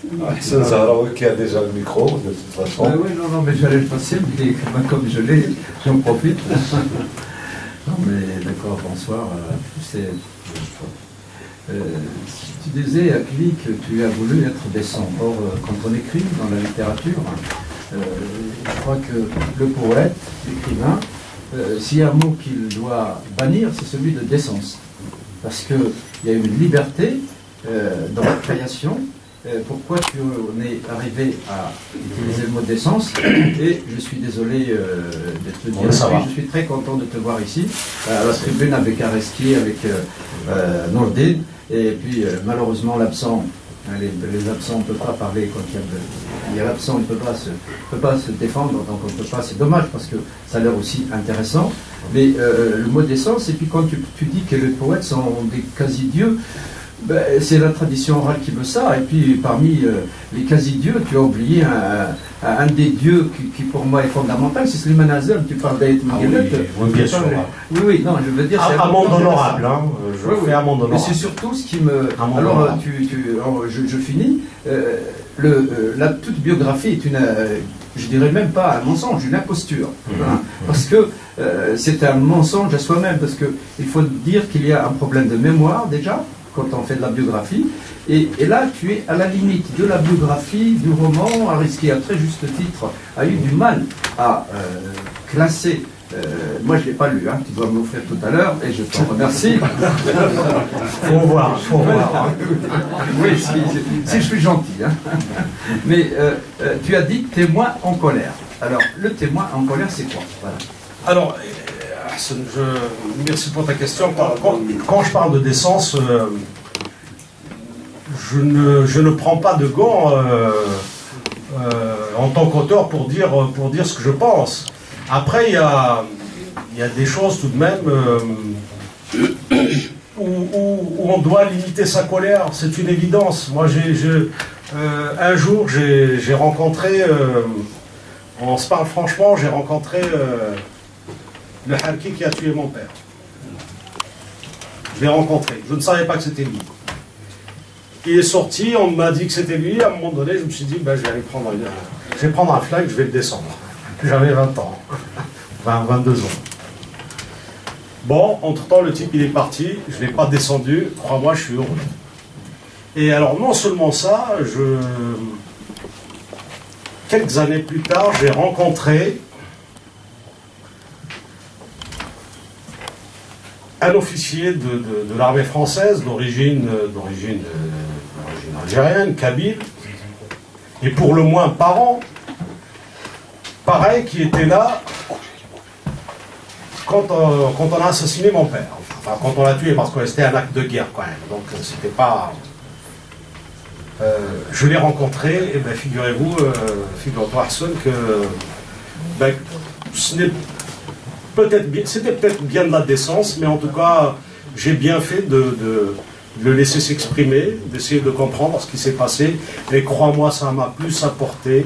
Hassan Zahraoui qui a déjà le micro, de toute façon. Ben oui, non, non, mais j'allais le passer, mais comme je l'ai, j'en profite. Non, mais d'accord, bonsoir. C'est, euh, tu disais, Akli, que tu as voulu être décent. Or, quand on écrit dans la littérature, euh, je crois que le poète, l'écrivain, euh, s'il y a un mot qu'il doit bannir, c'est celui de décence. Parce qu'il y a une liberté euh, dans la création. Euh, pourquoi tu es arrivé à utiliser le mot décence? Et je suis désolé euh, de te dire, oui, je suis très content de te voir ici, à la tribune avec Areski, avec euh, euh, Nourdine, et puis euh, malheureusement l'absent, hein, les, les absents ne peuvent pas parler quand il y a, il y a l'absent, il ne peut pas, se, peut pas se défendre, donc on ne peut pas, c'est dommage parce que ça a l'air aussi intéressant, mais euh, le mot décence, et puis quand tu, tu dis que les poètes sont des quasi-dieux, ben, c'est la tradition orale qui veut ça, et puis parmi euh, les quasi-dieux, tu as oublié un, un, un des dieux qui, qui pour moi est fondamental, c'est Slimane Azem, tu parles d'Aït Miguelet. Ah oui, oui, bien sûr. Oui, oui, non, je veux dire... Un monde honorable, hein, je oui, fais un monde honorable. Mais c'est surtout ce qui me... Alors, tu, tu, alors je, je finis, euh, le, euh, la toute biographie est une... Euh, je dirais même pas un mensonge, une imposture. Mmh. Hein, parce que euh, c'est un mensonge à soi-même, parce qu'il faut dire qu'il y a un problème de mémoire déjà, quand on fait de la biographie, et, et là tu es à la limite de la biographie, du roman. Areski, à très juste titre, a eu du mal à euh, classer, euh, moi je ne l'ai pas lu, hein, tu dois m'offrir tout à l'heure, et je t'en remercie. Faut voir, faut voir. Oui, si, si je suis gentil. Hein. Mais euh, euh, tu as dit témoin en colère. Alors, le témoin en colère, c'est quoi? Voilà. Alors, je, merci pour ta question. Quand, quand, quand je parle de décence, euh, je, ne, je ne prends pas de gants euh, euh, en tant qu'auteur pour dire, pour dire ce que je pense. Après, il y a, il y a des choses tout de même euh, où, où, où on doit limiter sa colère. C'est une évidence. Moi, j'ai, j'ai, euh, un jour, j'ai, j'ai rencontré, euh, on se parle franchement, j'ai rencontré... Euh, le harki qui a tué mon père. Je l'ai rencontré. Je ne savais pas que c'était lui. Il est sorti, on m'a dit que c'était lui. À un moment donné, je me suis dit, ben, je vais aller prendre une... je vais prendre un flingue, je vais le descendre. J'avais vingt ans. vingt, vingt-deux ans. Bon, entre-temps, le type, il est parti. Je ne l'ai pas descendu. Crois-moi, je suis heureux. Et alors, non seulement ça, je... quelques années plus tard, j'ai rencontré un officier de, de, de l'armée française d'origine d'origine algérienne, kabyle, et pour le moins parent, pareil, qui était là quand, euh, quand on a assassiné mon père. Enfin, quand on l'a tué, parce que c'était un acte de guerre quand même. Donc c'était pas... Euh, je l'ai rencontré, et ben figurez-vous, euh, figure-toi Hassan, que ben, ce n'est peut-être bien, c'était peut-être bien de la décence, mais en tout cas, j'ai bien fait de, de le laisser s'exprimer, d'essayer de comprendre ce qui s'est passé. Et crois-moi, ça m'a plus apporté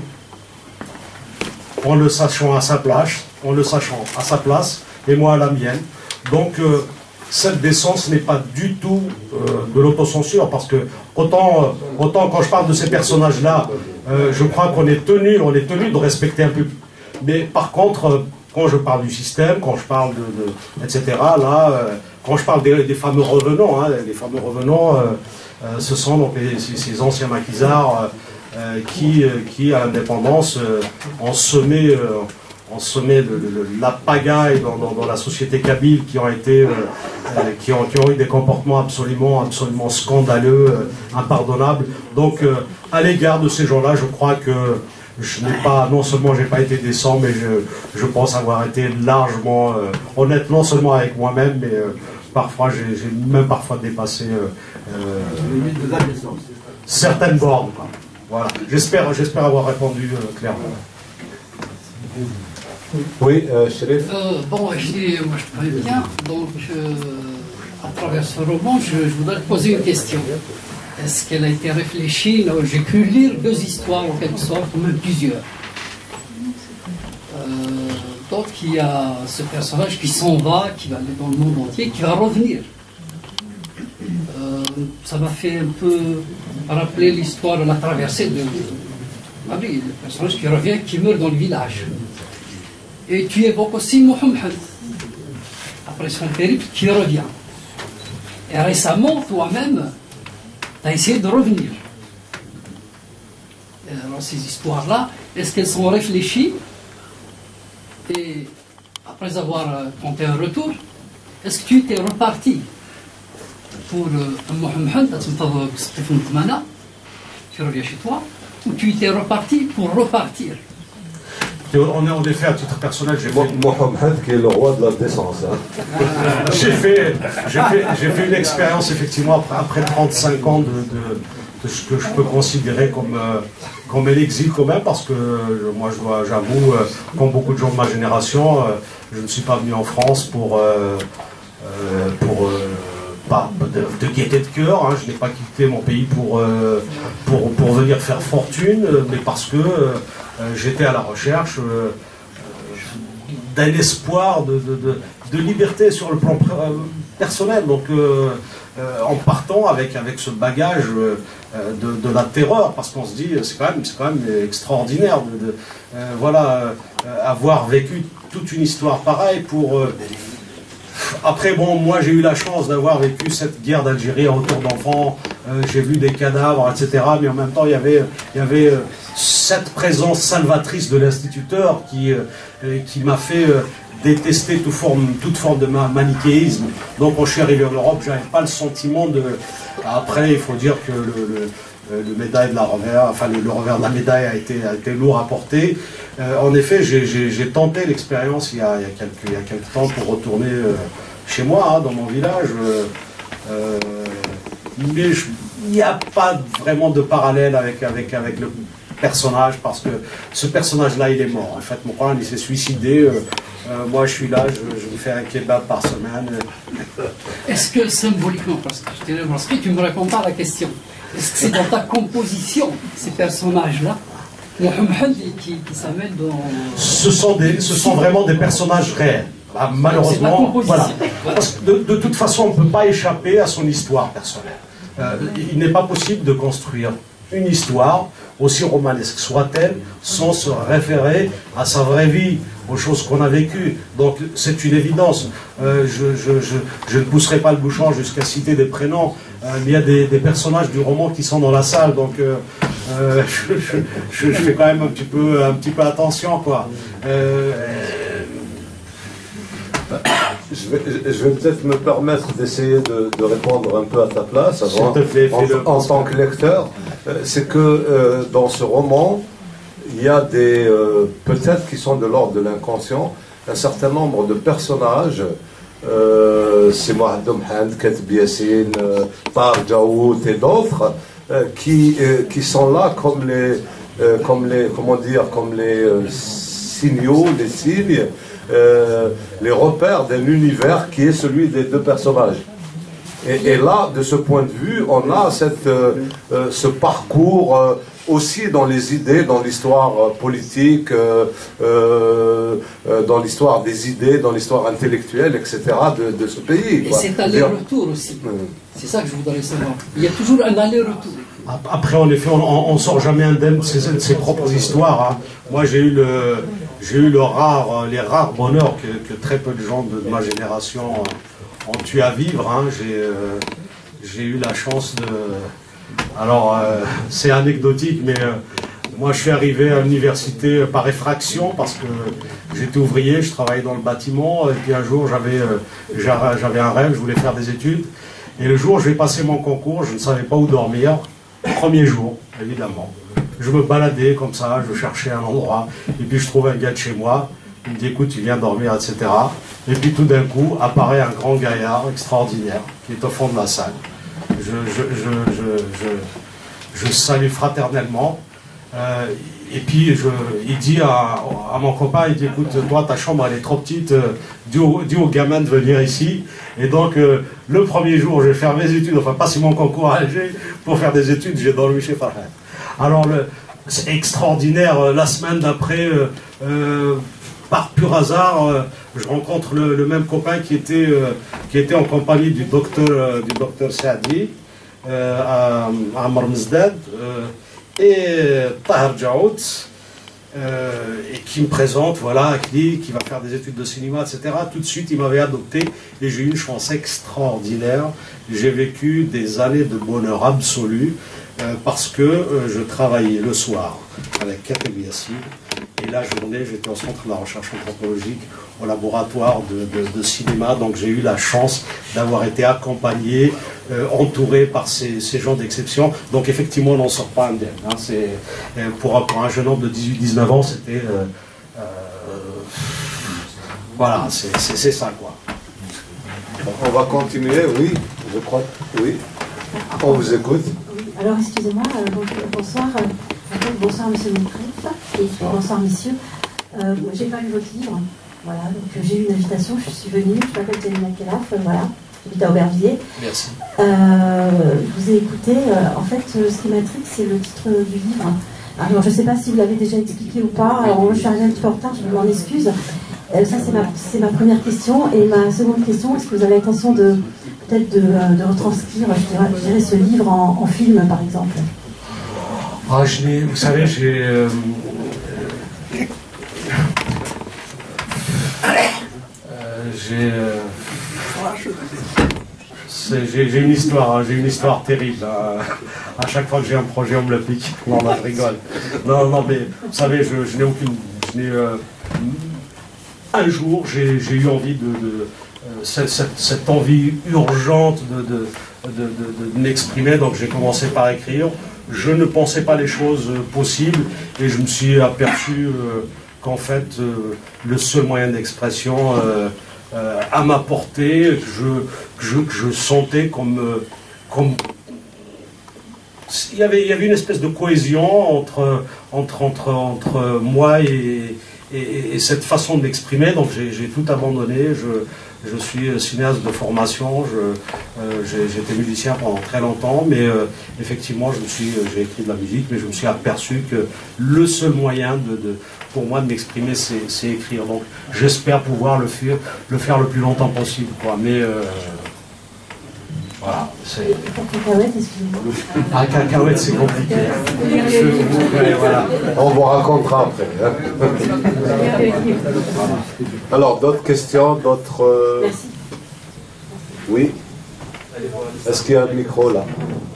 en le sachant à sa place, en le sachant à sa place, et moi à la mienne. Donc, euh, cette décence n'est pas du tout euh, de l'autocensure, parce que autant, euh, autant quand je parle de ces personnages-là, euh, je crois qu'on est tenu, on est tenu de respecter un peu. Mais par contre, euh, quand je parle du système, quand je parle de, de et cetera, là, euh, quand je parle des, des fameux revenants, hein, les fameux revenants, euh, euh, ce sont donc les, ces, ces anciens maquisards euh, qui, euh, qui, à l'indépendance, euh, ont semé, euh, ont semé de, de, de la pagaille dans, dans, dans la société kabyle, qui ont été, euh, euh, qui, ont, qui ont eu des comportements absolument, absolument scandaleux, euh, impardonnables. Donc, euh, à l'égard de ces gens-là, je crois que je n'ai pas, non seulement j'ai pas été décent, mais je, je pense avoir été largement euh, honnête, non seulement avec moi-même, mais euh, parfois j'ai, j'ai même parfois dépassé euh, euh, certaines bornes. Quoi. Voilà. J'espère, j'espère avoir répondu euh, clairement. Oui, euh, Chérif. Euh, bon, je dis, moi je parle bien, donc euh, à travers ce roman, je, je voudrais poser une question. Est-ce qu'elle a été réfléchie? J'ai pu lire deux histoires en quelque sorte, même plusieurs. Euh, donc il y a ce personnage qui s'en va, qui va aller dans le monde entier, qui va revenir. Euh, ça m'a fait un peu rappeler l'histoire de la traversée de Mabri, le personnage qui revient, qui meurt dans le village. Et tu évoques aussi Mohammed, après son périple, qui revient. Et récemment, toi-même, tu as essayé de revenir. Et alors, ces histoires-là, est-ce qu'elles sont réfléchies? Et après avoir tenté un retour, est-ce que tu étais reparti pour Mohammed, tu reviens chez toi, ou tu étais reparti pour repartir? On est en effet, à titre personnel, j'ai fait... Mohammed qui est le roi de la décence. Hein. j'ai fait, fait, fait une expérience, effectivement, après, après trente-cinq ans de, de, de ce que je peux considérer comme, euh, comme l'exil quand même, parce que euh, moi, j'avoue, euh, comme beaucoup de gens de ma génération, euh, je ne suis pas venu en France pour... Euh, euh, pour euh, pas de, de gaieté de cœur, hein. Je n'ai pas quitté mon pays pour, euh, pour, pour venir faire fortune, mais parce que euh, j'étais à la recherche euh, d'un espoir de, de, de, de liberté sur le plan personnel. Donc euh, euh, en partant avec, avec ce bagage euh, de, de la terreur, parce qu'on se dit c'est quand même, c'est quand même extraordinaire de, de euh, voilà, euh, avoir vécu toute une histoire pareille pour... Euh, Après, bon, moi j'ai eu la chance d'avoir vécu cette guerre d'Algérie autour d'enfants, euh, j'ai vu des cadavres, et cetera. Mais en même temps, il y avait, il y avait euh, cette présence salvatrice de l'instituteur qui, euh, qui m'a fait euh, détester toute forme, toute forme de manichéisme. Donc, quand je suis arrivé en Europe, je n'avais pas le sentiment de... Après, il faut dire que le, le, le médaille de la revers, enfin le, le revers de la médaille a été, a été lourd à porter. Euh, en effet, j'ai tenté l'expérience il, il, il y a quelques temps pour retourner euh, chez moi, hein, dans mon village. Euh, euh, mais je, il n'y a pas vraiment de parallèle avec, avec, avec le personnage, parce que ce personnage-là, il est mort. En fait, mon frère, il s'est suicidé. Euh, euh, moi, je suis là, je, je me fais un kebab par semaine. Est-ce que symboliquement, parce que je t'ai remarqué, tu ne me réponds pas à la question, est-ce que c'est dans ta composition, ces personnages-là, Mohammed qui, qui s'amène dans... Ce sont, des, ce sont vraiment des personnages réels. Bah, malheureusement, voilà. Parce que de, de toute façon, on ne peut pas échapper à son histoire personnelle. Euh, il n'est pas possible de construire une histoire, aussi romanesque soit-elle, sans se référer à sa vraie vie, aux choses qu'on a vécues. Donc c'est une évidence. Euh, je, je, je, je ne pousserai pas le bouchon jusqu'à citer des prénoms. Euh, il y a des, des personnages du roman qui sont dans la salle, donc euh, euh, je, je, je, je fais quand même un petit peu, un petit peu attention, quoi. Euh, Je vais, je vais peut-être me permettre d'essayer de, de répondre un peu à ta place avant, plaît, en, en tant que lecteur. C'est que euh, dans ce roman, il y a des, euh, peut-être qui sont de l'ordre de l'inconscient, un certain nombre de personnages, euh, c'est Mohamed Mohamed, Katb Yassine, euh, Tar Jaout et d'autres, euh, qui, euh, qui sont là comme les, euh, comme les, comment dire, comme les euh, signaux, les signes, Euh, les repères d'un univers qui est celui des deux personnages. Et, et là, de ce point de vue, on a cette, euh, euh, ce parcours euh, aussi dans les idées, dans l'histoire euh, politique, euh, euh, dans l'histoire des idées, dans l'histoire intellectuelle, et cetera de, de ce pays. Et c'est aller-retour aussi. Mmh. C'est ça que je voudrais savoir. Il y a toujours un aller-retour. Après, en effet, on ne sort jamais indemne de ses, de ses propres histoires. Hein. Moi, j'ai eu le... J'ai eu le rare, les rares bonheurs que, que très peu de gens de ma génération ont eu à vivre. Hein. J'ai euh, eu la chance de... Alors, euh, c'est anecdotique, mais euh, moi, je suis arrivé à l'université par effraction parce que j'étais ouvrier, je travaillais dans le bâtiment. Et puis un jour, j'avais euh, j'avais un rêve, je voulais faire des études. Et le jour où je vais passer mon concours, je ne savais pas où dormir. Premier jour, évidemment. Je me baladais comme ça, je cherchais un endroit, et puis je trouve un gars de chez moi, il me dit écoute, tu viens dormir, et cetera. Et puis tout d'un coup, apparaît un grand gaillard extraordinaire, qui est au fond de la salle. Je, je, je, je, je, je salue fraternellement, euh, et puis je, il dit à, à mon copain, il dit écoute, toi ta chambre elle est trop petite, euh, dis, au, dis au gamin de venir ici. Et donc euh, le premier jour, je vais faire mes études, enfin passer mon concours à Alger, pour faire des études, j'ai dormi chez Farhan. Alors, c'est extraordinaire, la semaine d'après, euh, euh, par pur hasard, euh, je rencontre le, le même copain qui était, euh, qui était en compagnie du docteur, euh, du docteur Saadi. euh, à Amr Mzdad, euh, et Tahar Djaout, euh, et qui me présente, voilà, Akli, qui va faire des études de cinéma, et cetera. Tout de suite, il m'avait adopté et j'ai eu une chance extraordinaire. J'ai vécu des années de bonheur absolu euh, parce que euh, je travaillais le soir avec Kateb Yassine et la journée, j'étais au centre de la recherche anthropologique au laboratoire de, de, de cinéma. Donc j'ai eu la chance d'avoir été accompagné, euh, entouré par ces, ces gens d'exception. Donc effectivement, on n'en sort pas indemne. Hein. C'est, euh, pour, pour un jeune homme de dix-huit dix-neuf ans, c'était... Euh, euh, voilà, c'est, c'est, c'est ça, quoi. On va continuer, oui, je crois, oui. On vous écoute. Oui. Alors, excusez-moi, euh, donc, bonsoir, euh, bonsoir Monsieur Moncrief, et bonsoir Messieurs. Euh, j'ai pas lu votre livre, voilà, donc j'ai eu une invitation, je suis venue, je m'appelle Janina Kelaf, euh, voilà, j'habite à Aubervilliers. Merci. Euh, je vous ai écouté, euh, en fait, euh, ce qui m'intrigue, c'est le titre euh, du livre. Alors, je ne sais pas si vous l'avez déjà expliqué ou pas, alors, je suis arrivée un petit peu en retard, je m'en excuse. Euh, ça, c'est ma, c'est ma première question. Et ma seconde question, est-ce que vous avez l'intention de peut-être de, de retranscrire, je dirais, je dirais, ce livre en, en film, par exemple? Ah, je l'ai, vous savez, j'ai... Euh, euh, j'ai... Euh, J'ai, j'ai une histoire, hein, j'ai une histoire terrible. Hein. À chaque fois que j'ai un projet, on me le pique. Non, non, je rigole. Non, non, mais vous savez, je, je n'ai aucune... Je n'ai, euh, un jour, j'ai, j'ai eu envie de... de euh, cette, cette, cette envie urgente de, de, de, de, de m'exprimer, donc j'ai commencé par écrire. Je ne pensais pas les choses possibles et je me suis aperçu euh, qu'en fait, euh, le seul moyen d'expression... Euh, Euh, à ma portée, que je, que je, que je sentais comme, comme il y avait, il y avait une espèce de cohésion entre, entre, entre, entre moi et, et, et cette façon de m'exprimer. Donc j'ai, j'ai tout abandonné. Je, je suis cinéaste de formation. Je, euh, j'ai, j'ai été musicien pendant très longtemps, mais euh, effectivement, je me suis, j'ai écrit de la musique, mais je me suis aperçu que le seul moyen de, de pour moi de m'exprimer, c'est, c'est écrire. Donc j'espère pouvoir le faire, le faire le plus longtemps possible, quoi. Mais euh, voilà, c'est... Pour cacahuètes, excusez-moi. Ah, cacahuètes, c'est compliqué. Je, ouais, voilà. On vous racontera après. Hein. Alors, d'autres questions, d'autres... Euh... Merci. Oui. Est-ce qu'il y a un micro là?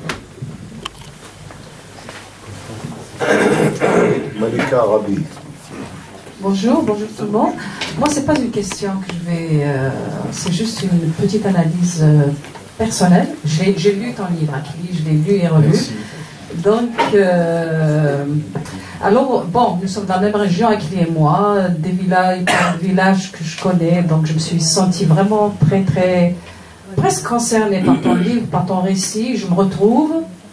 Malika Arabi. Bonjour, bonjour tout le monde. Moi, c'est pas une question que je vais... Euh, c'est juste une petite analyse euh, personnelle. J'ai, j'ai lu ton livre, Akli, je l'ai lu et relu. Merci. Donc, euh, alors, bon, nous sommes dans la même région, Akli et moi, des villages, des villages que je connais, donc je me suis sentie vraiment très, très... presque concernée par ton livre, par ton récit, je me retrouve.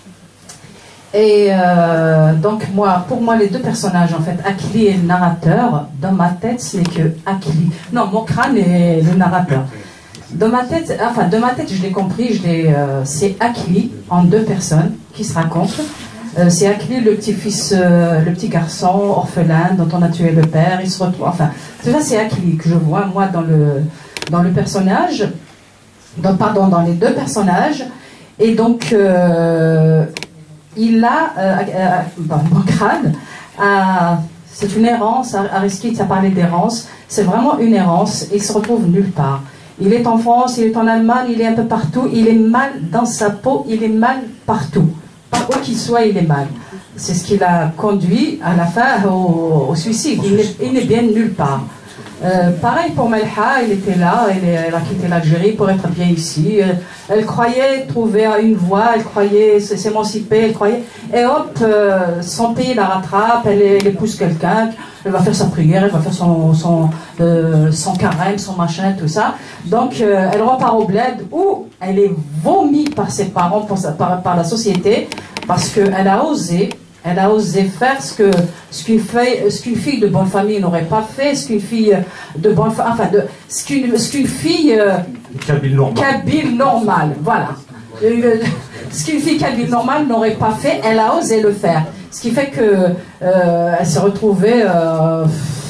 Et euh, donc moi, pour moi, les deux personnages, en fait, Akli et le narrateur, dans ma tête, ce n'est que Akli. Non, mon crâne est le narrateur. Dans ma tête, enfin, de ma tête, je l'ai compris, je l'ai, euh, c'est Akli en deux personnes qui se racontent. Euh, c'est Akli, le petit-fils, euh, le petit garçon orphelin dont on a tué le père. Il se retrouve, enfin, tout ça, c'est Akli que je vois moi dans le dans le personnage, dans, pardon, dans les deux personnages. Et donc euh, il a, euh, euh, bon, mon crâne, euh, c'est une errance, Aristide a parlé d'errance, c'est vraiment une errance, il se retrouve nulle part. Il est en France, il est en Allemagne, il est un peu partout, il est mal dans sa peau, il est mal partout. Par où qu'il soit, il est mal. C'est ce qui l'a conduit à la fin au, au suicide, il n'est, il n'est bien nulle part. Euh, pareil pour Melha, elle était là, elle, elle a quitté l'Algérie pour être bien ici. Elle, elle croyait trouver une voie, elle croyait s'émanciper, elle croyait. Et hop, euh, son pays la rattrape, elle, elle épouse quelqu'un, elle va faire sa prière, elle va faire son, son, euh, son carême, son machin, tout ça. Donc euh, elle repart au bled où elle est vomi par ses parents, par, par, par la société, parce qu'elle a osé. Elle a osé faire ce que ce qu'une fille, ce qu'une fille de bonne famille n'aurait pas fait, ce qu'une fille de bonne famille, enfin de ce qu'une ce qu'une fille euh, kabyle normale. Kabyle normale, voilà. Euh, ce qu'une fille kabyle normale n'aurait pas fait, elle a osé le faire. Ce qui fait que euh, elle s'est retrouvée euh,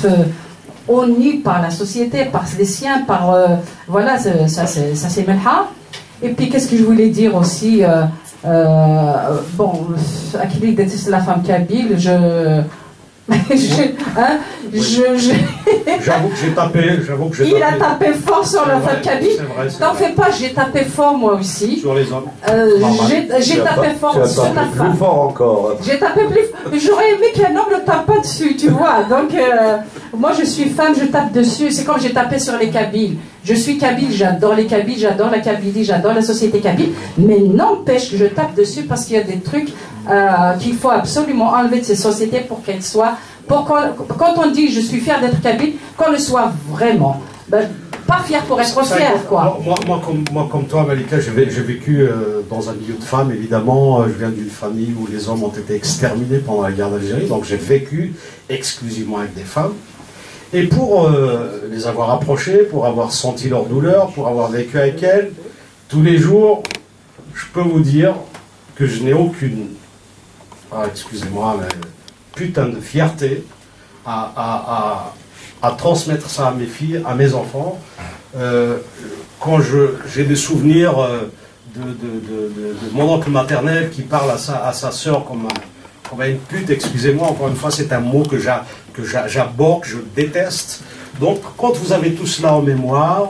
honnie par la société, par les siens, par euh, voilà, ça c'est ça c'est Melha. Et puis qu'est-ce que je voulais dire aussi. Euh, Euh, bon, Akili déteste la femme kabyle, je... je, hein, je, je... J'avoue que j'ai tapé, j'avoue que j'ai Il tapé. a tapé fort sur la femme kabyle. T'en fais pas, j'ai tapé fort moi aussi. Sur les hommes. Euh, j'ai tapé fort tu as sur tapé la plus femme. fort encore. J'ai tapé plus. J'aurais aimé qu'un homme ne tape pas dessus, tu vois. Donc, euh, moi, je suis femme, je tape dessus. C'est comme j'ai tapé sur les Kabyles. Je suis Kabyle, j'adore les Kabyles, j'adore la Kabylie, j'adore la société kabyle. Mais n'empêche que je tape dessus parce qu'il y a des trucs euh, qu'il faut absolument enlever de ces sociétés pour qu'elles soient. Pour quand, quand on dit je suis fier d'être kabyle, qu'on le soit vraiment. Ben, pas fier pour être Ça, fier, quoi. Moi, moi, comme, moi, comme toi, Malika, j'ai vécu euh, dans un milieu de femmes, évidemment. Euh, je viens d'une famille où les hommes ont été exterminés pendant la guerre d'Algérie, donc j'ai vécu exclusivement avec des femmes. Et pour euh, les avoir approchées, pour avoir senti leur douleur, pour avoir vécu avec elles, tous les jours, je peux vous dire que je n'ai aucune, ah, excusez-moi, mais putain de fierté à, à, à, à transmettre ça à mes filles, à mes enfants. Euh, quand j'ai des souvenirs euh, de, de, de, de, de mon oncle maternel qui parle à sa, à sa sœur comme, un, comme une pute, excusez-moi, encore une fois, c'est un mot que j'aborde, que je déteste. Donc, quand vous avez tout cela en mémoire,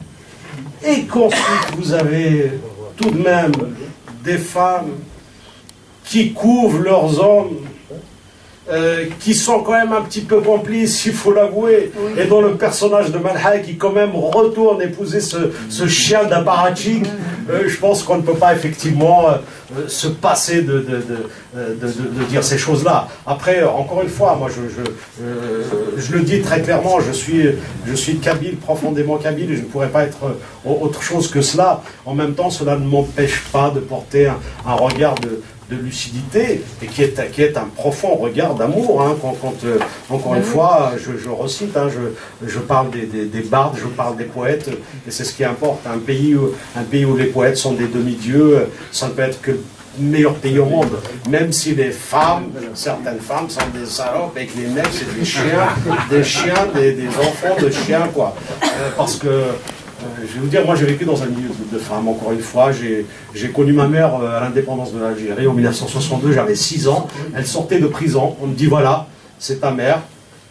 et qu'ensuite vous avez tout de même des femmes qui couvrent leurs hommes, Euh, qui sont quand même un petit peu complices, il faut l'avouer, oui. Et dont le personnage de Malhaï qui quand même retourne épouser ce, ce chien d'apparatchik, euh, je pense qu'on ne peut pas effectivement euh, se passer de, de, de, de, de, de dire ces choses-là. Après, encore une fois, moi je, je, euh, je le dis très clairement, je suis, je suis kabyle, profondément kabyle, et je ne pourrais pas être autre chose que cela. En même temps, cela ne m'empêche pas de porter un, un regard de de lucidité, et qui est, qui est un profond regard d'amour, hein, quand, quand euh, encore une fois, je, je recite, hein, je, je parle des, des, des bardes, je parle des poètes, et c'est ce qui importe. Un pays, où, un pays où les poètes sont des demi-dieux, ça ne peut être que le meilleur pays au monde, même si les femmes, certaines femmes sont des salopes, et que les mecs, c'est des chiens, des chiens, des, des enfants de chiens, quoi. Euh, parce que Euh, je vais vous dire, moi j'ai vécu dans un milieu de, de femmes, encore une fois, j'ai connu ma mère euh, à l'indépendance de l'Algérie en mille neuf cent soixante-deux, j'avais six ans, elle sortait de prison, on me dit voilà, c'est ta mère.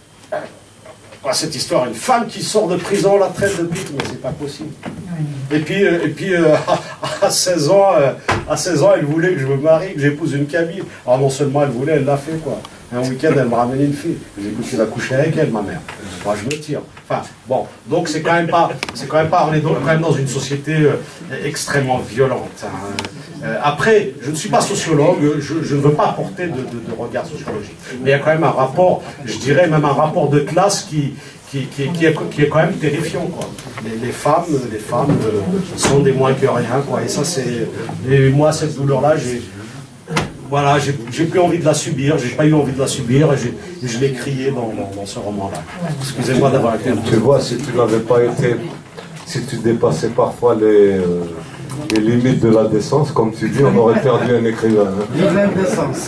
Quoi, cette histoire, une femme qui sort de prison, la traite de pute, mais c'est pas possible. Et puis, euh, et puis euh, à, seize ans, euh, à seize ans, elle voulait que je me marie, que j'épouse une Kabyle. Alors non seulement elle voulait, elle l'a fait, quoi. Un week-end, elle m'a ramené une fille. J'ai goûté la coucher avec elle, ma mère. Moi, je me tire. Enfin, bon, donc c'est quand même pas, c'est quand même pas, on est quand même dans une société euh, extrêmement violente. Hein. Euh, après, je ne suis pas sociologue, je, je ne veux pas apporter de, de, de regard sociologique. Mais il y a quand même un rapport, je dirais même un rapport de classe qui, qui, qui, qui, est, qui est quand même terrifiant, quoi. Les, les femmes, les femmes euh, sont des moins que rien, quoi. Et ça, c'est, et moi, cette douleur-là, j'ai Voilà, j'ai plus envie de la subir, j'ai pas eu envie de la subir, et, et je l'ai crié dans, dans, dans ce roman-là. Excusez-moi d'avoir été... Tu vois, si tu n'avais pas été... Si tu dépassais parfois les, euh, les limites de la décence, comme tu dis, on aurait perdu un écrivain. Hein. L'indécence.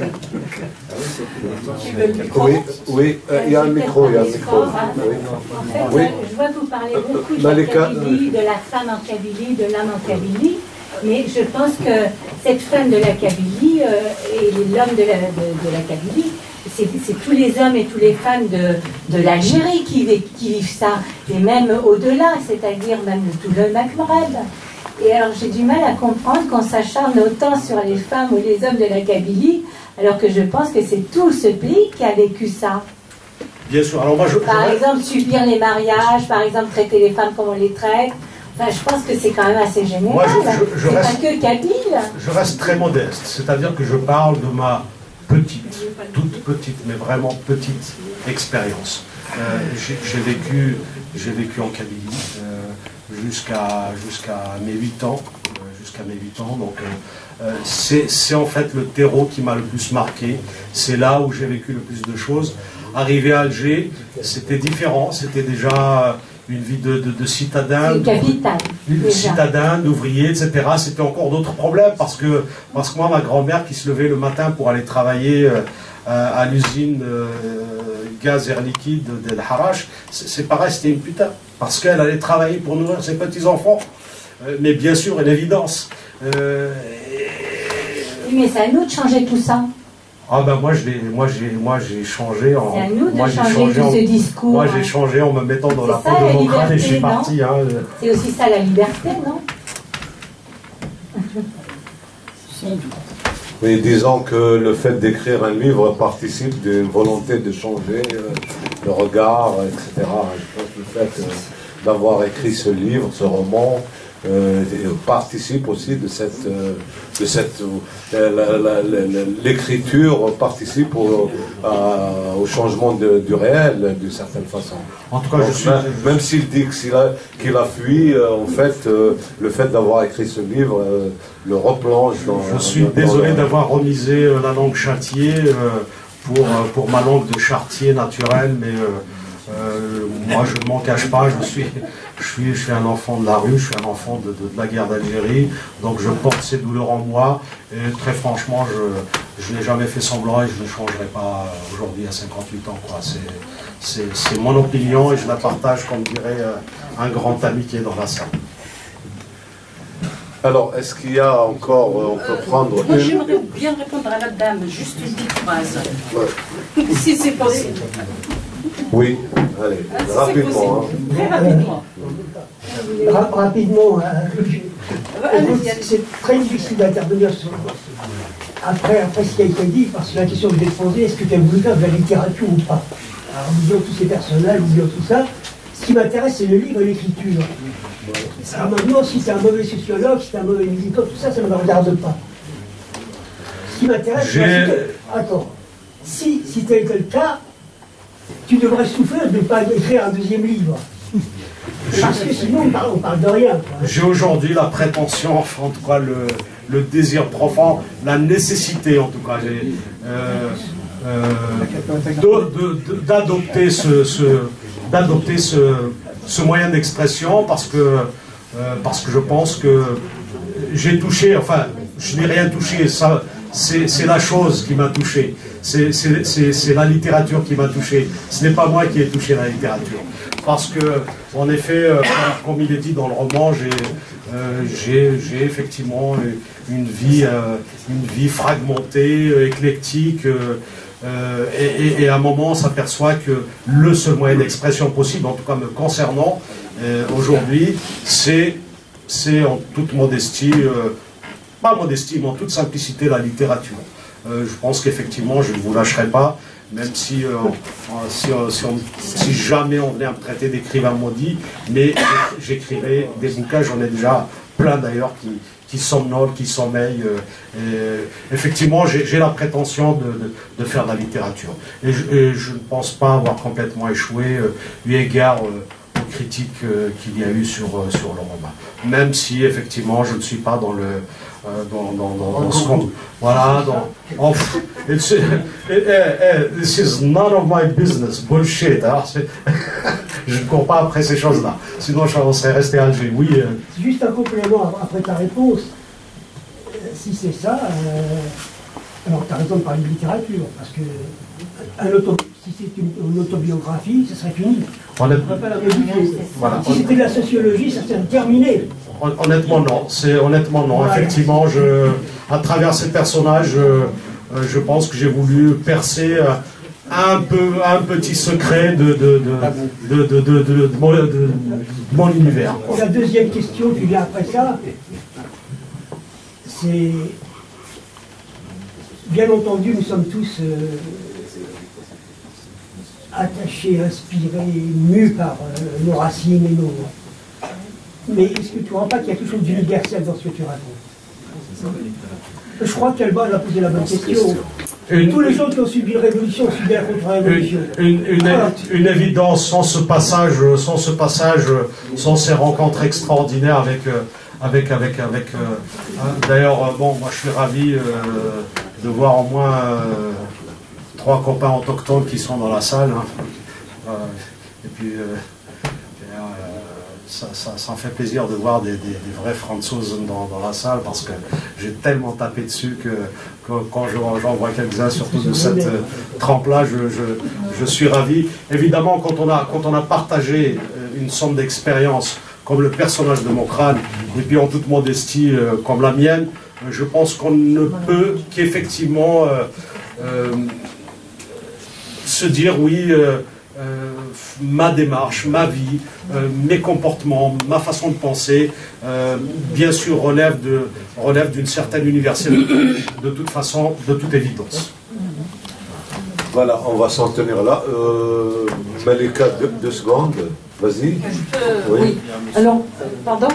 Oui, oui, euh, il y a un micro, il y a un micro. En fait, oui. Je vois que vous parlez beaucoup de la Kabylie, de la femme en Kabylie, de l'homme en Kabylie. Mais je pense que cette femme de la Kabylie euh, et l'homme de la, de, de la Kabylie, c'est tous les hommes et toutes les femmes de, de l'Algérie qui, qui vivent ça, et même au-delà, c'est-à-dire même de tout le Maghreb. Et alors j'ai du mal à comprendre qu'on s'acharne autant sur les femmes ou les hommes de la Kabylie, alors que je pense que c'est tout ce pays qui a vécu ça. Bien sûr. Alors moi, je, par je... exemple, subir les mariages, par exemple, traiter les femmes comme on les traite. Enfin, je pense que c'est quand même assez général. Moi, je, je, je c'est reste, pas que Kabyle. Je reste très modeste, c'est-à-dire que je parle de ma petite, toute petite, mais vraiment petite expérience. Euh, j'ai vécu, j'ai vécu en Kabylie euh, jusqu'à jusqu'à mes huit ans, euh, jusqu'à mes huit ans. Donc, euh, euh, c'est en fait le terreau qui m'a le plus marqué. C'est là où j'ai vécu le plus de choses. Arrivé à Alger, c'était différent. C'était déjà une vie de, de, de citadin, de citadin, d'ouvrier, et cetera. C'était encore d'autres problèmes parce que, parce que moi, ma grand-mère qui se levait le matin pour aller travailler euh, à l'usine euh, gaz air liquide d'El Harash, c'est pareil, c'était une putain. Parce qu'elle allait travailler pour nourrir ses petits-enfants. Euh, mais bien sûr, une évidence. Euh, Oui, mais c'est à nous de changer tout ça. Ah ben moi je l'ai, moi j'ai, moi j'ai changé en. C'est à nous de moi, changer changé tout en, ce discours. Moi j'ai changé en me mettant dans la peau ça, de la mon crâne et je suis liberté, parti. Hein. C'est aussi ça la liberté, non? Mais disons que le fait d'écrire un livre participe d'une volonté de changer euh, le regard, et cetera. Je pense que le fait euh, d'avoir écrit ce livre, ce roman, euh, participe aussi de cette, euh, de cette, euh, l'écriture participe au, à, au changement de, du réel d'une certaine façon. En tout cas, donc, je suis... même, même s'il dit qu'il a, qu'il a fui, euh, en fait, euh, le fait d'avoir écrit ce livre euh, le replonge dans. Je suis dans, désolé dans d'avoir remisé euh, la langue châtier euh, pour euh, pour ma langue de chartier naturelle, mais euh, Euh, moi, je ne m'en cache pas, je suis, je, suis, je suis un enfant de la rue, je suis un enfant de, de, de la guerre d'Algérie, donc je porte ces douleurs en moi, et très franchement, je, je n'ai jamais fait semblant et je ne changerai pas aujourd'hui à cinquante-huit ans. C'est mon opinion et je la partage, comme dirait un grand ami qui est dans la salle. Alors, est-ce qu'il y a encore, on peut prendre... Euh, moi, j'aimerais bien répondre à la dame, juste une petite phrase. Ouais. Si c'est possible. Oui, allez, ah, si rapidement. Hein. Très rapidement. Ra rapidement, euh, c'est très difficile d'intervenir sur... Après, après ce qui a été dit, parce que la question que je vais te poser, est-ce que tu as voulu faire de la littérature ou pas? Alors, oublions tous ces personnages, oublions tout ça. Ce qui m'intéresse, c'est le livre et l'écriture. Alors maintenant, si tu es un mauvais sociologue, si tu es un mauvais musical, tout ça, ça ne me regarde pas. Ce qui m'intéresse, c'est que... Attends. Si, si tel que le cas, tu devrais souffrir de ne pas écrire un deuxième livre. Parce que sinon, on parle, on parle de rien. J'ai aujourd'hui la prétention, enfin, en tout cas, le, le désir profond, la nécessité, en tout cas, euh, euh, d'adopter ce, ce, d'adopter ce, ce moyen d'expression parce que, euh, parce que je pense que j'ai touché, enfin, je n'ai rien touché, ça, c'est la chose qui m'a touché. C'est la littérature qui m'a touché. Ce n'est pas moi qui ai touché la littérature. Parce que, en effet, euh, comme il est dit dans le roman, j'ai euh, effectivement une vie, euh, une vie fragmentée, euh, éclectique, euh, euh, et, et à un moment on s'aperçoit que le seul moyen d'expression possible, en tout cas me concernant, euh, aujourd'hui, c'est en toute modestie, euh, pas modestie, mais en toute simplicité, la littérature. Euh, je pense qu'effectivement, je ne vous lâcherai pas, même si, euh, si, euh, si, on, si jamais on venait à me traiter d'écrivain maudit, mais j'écrirai des bouquins, j'en ai déjà plein d'ailleurs qui, qui somnolent, qui sommeillent. Euh, et effectivement, j'ai la prétention de, de, de faire de la littérature. Et je, et je ne pense pas avoir complètement échoué, euh, eu égard euh, aux critiques euh, qu'il y a eu sur, euh, sur le roman. Même si, effectivement, je ne suis pas dans le... Euh, dans, dans, dans, dans ce qu'on... Voilà, dans... Oh, it's, it, it, it, this is none of my business, bullshit. Hein, je ne cours pas après ces choses-là. Sinon, on serait resté à Alger. Oui. Euh... Juste un complément après ta réponse. Si c'est ça, euh... alors tu as raison de parler de littérature, parce que un auto... si c'est une, une autobiographie, ça serait fini. On ne pourrait pas la modifier. Voilà. Si c'était de la sociologie, ça serait terminé. Honnêtement, non. C'est honnêtement non. Voilà. Effectivement, je, à travers ces personnages, je, je pense que j'ai voulu percer un peu, un petit secret de, de, de, de, de, de, de, de, mon, de, de mon univers. La deuxième question qui vient après ça, c'est bien entendu, nous sommes tous euh, attachés, inspirés, mus par euh, nos racines et nos... Mais est-ce que tu ne crois pas qu'il y a quelque chose d'universel dans ce que tu racontes? Je crois qu'Alba a posé la bonne question. Une, Tous les gens qui ont subi la révolution ont subi la contre-révolution. Une, une, une, une évidence, sans ce passage, sans ce passage, sans ces rencontres extraordinaires avec, avec, avec, avec. Euh, D'ailleurs, bon, moi je suis ravi euh, de voir au moins euh, trois copains autochtones qui sont dans la salle. Hein. Euh, et puis. Euh, Ça, ça, ça me fait plaisir de voir des, des, des vrais Franzoses dans, dans la salle parce que j'ai tellement tapé dessus que, que quand j'en vois quelques-uns, surtout de cette euh, trempe-là, je, je, je suis ravi. Évidemment, quand on a, quand on a partagé une somme d'expérience comme le personnage de mon crâne, et puis en toute modestie euh, comme la mienne, je pense qu'on ne peut qu'effectivement euh, euh, se dire oui, euh, euh, ma démarche, ma vie, euh, mes comportements, ma façon de penser, euh, bien sûr relève de relève d'une certaine universalité, de toute façon, de toute évidence. Voilà, on va s'en tenir là. Euh, Malika, deux, deux secondes, vas-y. Euh, oui. oui. Alors, pardon.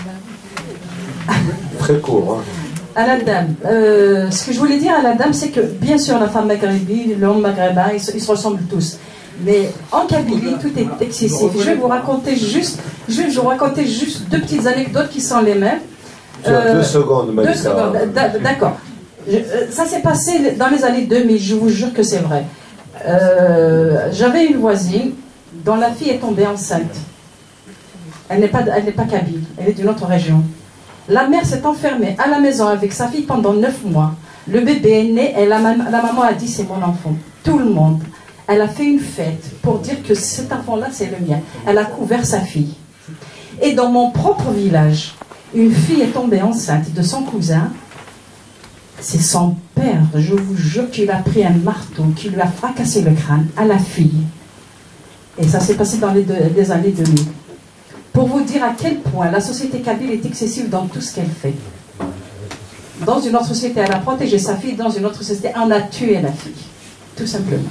Très court. Hein. À la dame, euh, ce que je voulais dire à la dame, c'est que bien sûr la femme maghrébine, l'homme maghrébin, ils se, ils se ressemblent tous. Mais en Kabylie, tout est excessif. Je vais vous raconter juste, je vais vous raconter juste deux petites anecdotes qui sont les mêmes. Tu as euh, deux secondes, Malika. Deux secondes, d'accord. Ça s'est passé dans les années deux mille, je vous jure que c'est vrai. Euh, J'avais une voisine dont la fille est tombée enceinte. Elle n'est pas, elle n'est pas kabyle, elle est d'une autre région. La mère s'est enfermée à la maison avec sa fille pendant neuf mois. Le bébé est né et la, la maman a dit c'est mon enfant. Tout le monde. Elle a fait une fête pour dire que cet enfant-là c'est le mien. Elle a couvert sa fille. Et dans mon propre village, une fille est tombée enceinte de son cousin. C'est son père, je vous jure, qui lui a pris un marteau, qui lui a fracassé le crâne à la fille. Et ça s'est passé dans les, deux, les années deux mille. Pour vous dire à quel point la société kabyle est excessive dans tout ce qu'elle fait. Dans une autre société, elle a protégé sa fille, dans une autre société, on a tué la fille. Tout simplement.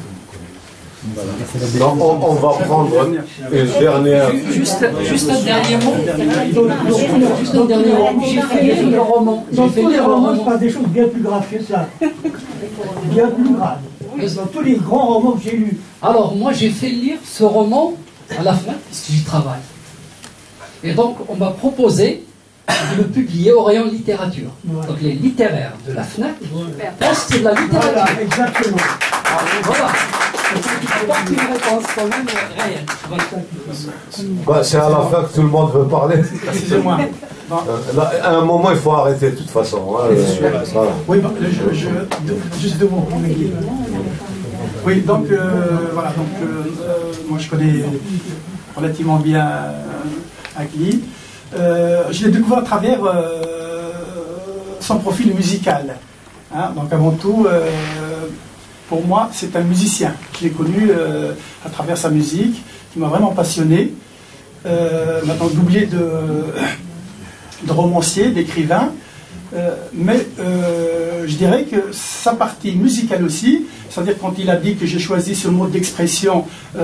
Non, on, on va prendre une dernière... Juste, juste un dernier mot. Juste un dernier mot. J'ai fait lire le roman. Dans tous les romans, je parle des choses bien plus graves que ça. Bien plus graves. Dans tous les grands romans que j'ai lus. Alors, moi, j'ai fait lire ce roman à la fin, parce que j'y travaille. Et donc, on m'a proposé de le publier au rayon littérature. Voilà. Donc, les littéraires de la FNAC pensent que c'est de la littérature. Voilà, exactement. Alors, voilà. C'est une réponse quand même réelle. Voilà. Bah, c'est à la fin que tout le monde veut parler. Excusez-moi. Bon. Euh, là, à un moment, il faut arrêter de toute façon. Hein, euh, voilà. Oui, bon, je, je, de, juste deux mots. Oui, donc, euh, voilà. Donc, euh, moi, je connais relativement bien Akli. Euh, je l'ai découvert à travers euh, son profil musical. Hein, donc, avant tout, euh, pour moi, c'est un musicien. Je l'ai connu euh, à travers sa musique, qui m'a vraiment passionné. Euh, maintenant, doublé de, de romancier, d'écrivain. Euh, mais euh, je dirais que sa partie musicale aussi, c'est-à-dire quand il a dit que j'ai choisi ce mode d'expression, euh,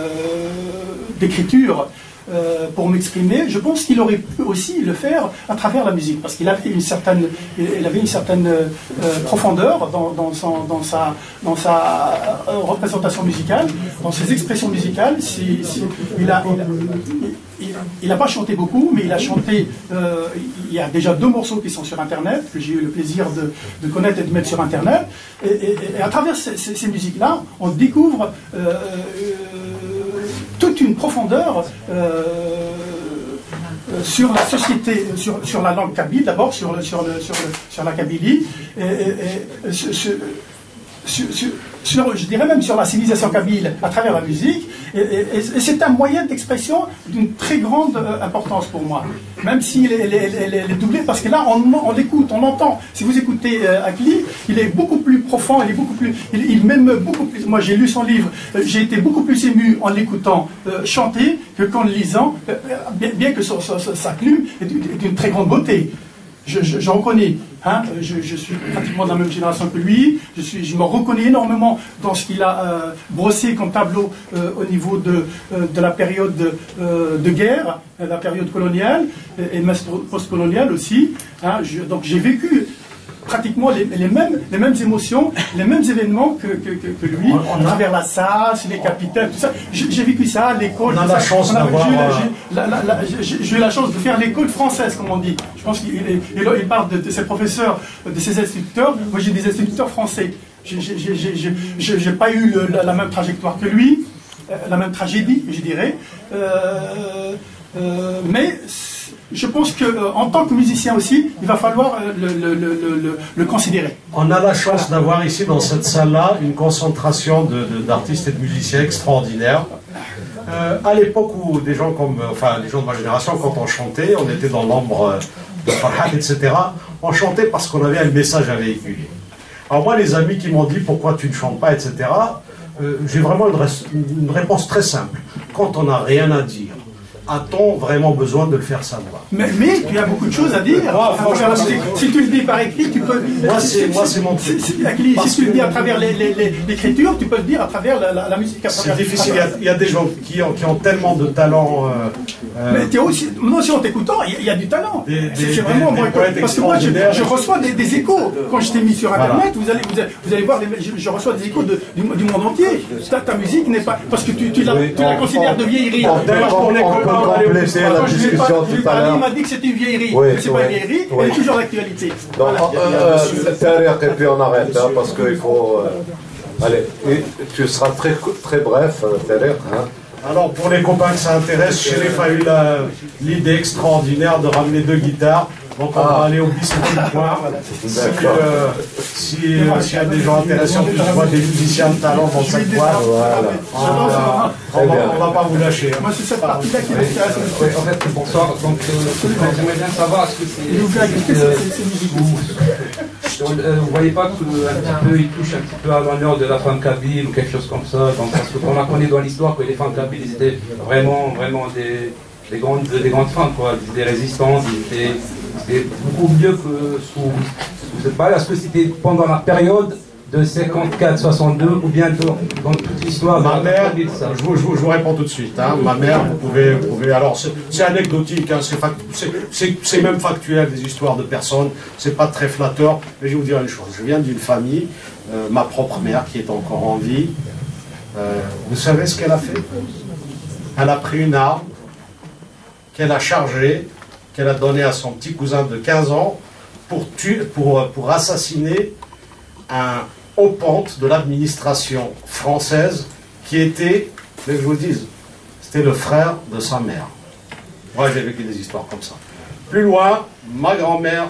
d'écriture, Euh, pour m'exprimer, je pense qu'il aurait pu aussi le faire à travers la musique, parce qu'il avait une certaine, il avait une certaine euh, profondeur dans, dans, son, dans sa, dans sa euh, représentation musicale, dans ses expressions musicales. Si, si, il a, il n'a pas chanté beaucoup, mais il a chanté. Euh, il y a déjà deux morceaux qui sont sur Internet, que j'ai eu le plaisir de, de connaître et de mettre sur Internet. Et, et, et à travers ces, ces, ces musiques-là, on découvre euh, euh, toute une profondeur euh, sur la société, sur, sur la langue kabyle d'abord, sur, le, sur, le, sur, le, sur la Kabylie, et, et, et sur, sur, sur, sur, je dirais même sur la civilisation kabyle à travers la musique, et, et, et c'est un moyen d'expression d'une très grande importance pour moi, même s'il est, est, est, est doublé, parce que là on, on l'écoute, on l'entend. Si vous écoutez euh, Akli, il est beaucoup plus profond, il est beaucoup plus, il, il m'aime beaucoup plus. Moi j'ai lu son livre, euh, j'ai été beaucoup plus ému en l'écoutant euh, chanter que qu'en le lisant, euh, bien, bien que sa, sa, sa plume est d'une très grande beauté. Je, je, je reconnais, hein, je, je suis pratiquement de la même génération que lui, je, suis, je me reconnais énormément dans ce qu'il a euh, brossé comme tableau euh, au niveau de, euh, de la période de, euh, de guerre, la période coloniale et, et post-coloniale aussi. Hein, je, donc j'ai vécu pratiquement les, les, mêmes, les mêmes émotions, les mêmes événements que, que, que, que lui, à travers la S A S, les capitales, tout ça. J'ai vécu ça à l'école. On a la chance d'avoir... J'ai eu la chance de faire l'école française, comme on dit. Je pense qu'il il parle de, de ses professeurs, de ses instituteurs. Moi, j'ai des instituteurs français. Je n'ai pas eu le, la, la même trajectoire que lui, la même tragédie, je dirais. Euh, euh, mais... je pense qu'en tant que musicien aussi, il va falloir le, le, le, le, le considérer. On a la chance d'avoir ici, dans cette salle-là, une concentration d'artistes et de musiciens extraordinaires. Euh, à l'époque où des gens comme, enfin les gens de ma génération, quand on chantait, on était dans l'ombre de Farhat, et cetera. On chantait parce qu'on avait un message à véhiculer. Alors moi, les amis qui m'ont dit pourquoi tu ne chantes pas, et cetera. Euh, j'ai vraiment une, une réponse très simple. Quand on n'a rien à dire, a-t-on vraiment besoin de le faire savoir? Mais, mais tu as beaucoup de choses à dire. Moi, franchement, si, si tu le dis par écrit, tu peux. Moi, c'est moi, c'est mon truc. Si, si, si tu le dis à travers l'écriture, tu peux le dire à travers la, la, la musique. C'est difficile. Il y, a, il y a des gens qui ont, qui ont tellement de talent. Euh, euh, mais aussi, non, aussi en t'écoutant, il y, y a du talent. C'est vraiment des, moi. des Parce que moi, je, je reçois des, des échos. Quand je t'ai mis sur Internet, voilà. vous, allez, vous, allez, vous allez voir, les, je, je reçois des échos de, du, du monde entier. Ta, ta musique n'est pas. Parce que tu, tu, la, oui, tu la considères de vieillerie. Compléter la discussion tout à l'heure. Il m'a dit que c'était une vieillerie. Oui, c'est oui, pas une vieillerie, oui. elle est toujours d'actualité. Donc, euh, Tariq, et puis on arrête, hein, parce qu'il faut. Euh, allez, et tu seras très, très bref, Tariq. Hein. Alors, pour les copains que ça intéresse, Chérif a eu l'idée extraordinaire de ramener deux guitares. Donc, on ah. va aller au bis petit point. Si euh, s'il si y a des gens intéressants, que je vois des musiciens de talent dans cette boîte, voilà. on ne va pas vous lâcher. Hein. Moi, c'est cette partie-là qui m'intéresse. Oui, en fait, bonsoir. Donc, euh, j'aimerais bien savoir, est-ce que c'est. Euh, vous ne voyez pas qu'un petit peu, il touche un petit peu à l'honneur de la femme kabyle ou quelque chose comme ça, donc, parce qu'on a connu dans l'histoire que les femmes kabyles étaient vraiment, vraiment des, des, grandes, des grandes femmes, quoi, des résistantes, ils étaient, c'était beaucoup mieux que ce que vous êtes pas. Est-ce que c'était pendant la période de cinquante-quatre soixante-deux ou bien dans, dans toute l'histoire? Ma mère, je vous, je, vous, je vous réponds tout de suite. Hein. Ma mère, vous pouvez, vous pouvez alors c'est anecdotique, hein, c'est même factuel des histoires de personnes, c'est pas très flatteur, mais je vais vous dire une chose. Je viens d'une famille, euh, ma propre mère qui est encore en vie. Euh, vous savez ce qu'elle a fait? Elle a pris une arme qu'elle a chargée, qu'elle a donnée à son petit cousin de quinze ans pour tuer, pour, pour assassiner un haut pente de l'administration française qui était, que je vous dise, c'était le frère de sa mère. Moi, j'ai vécu des histoires comme ça. Plus loin, ma grand-mère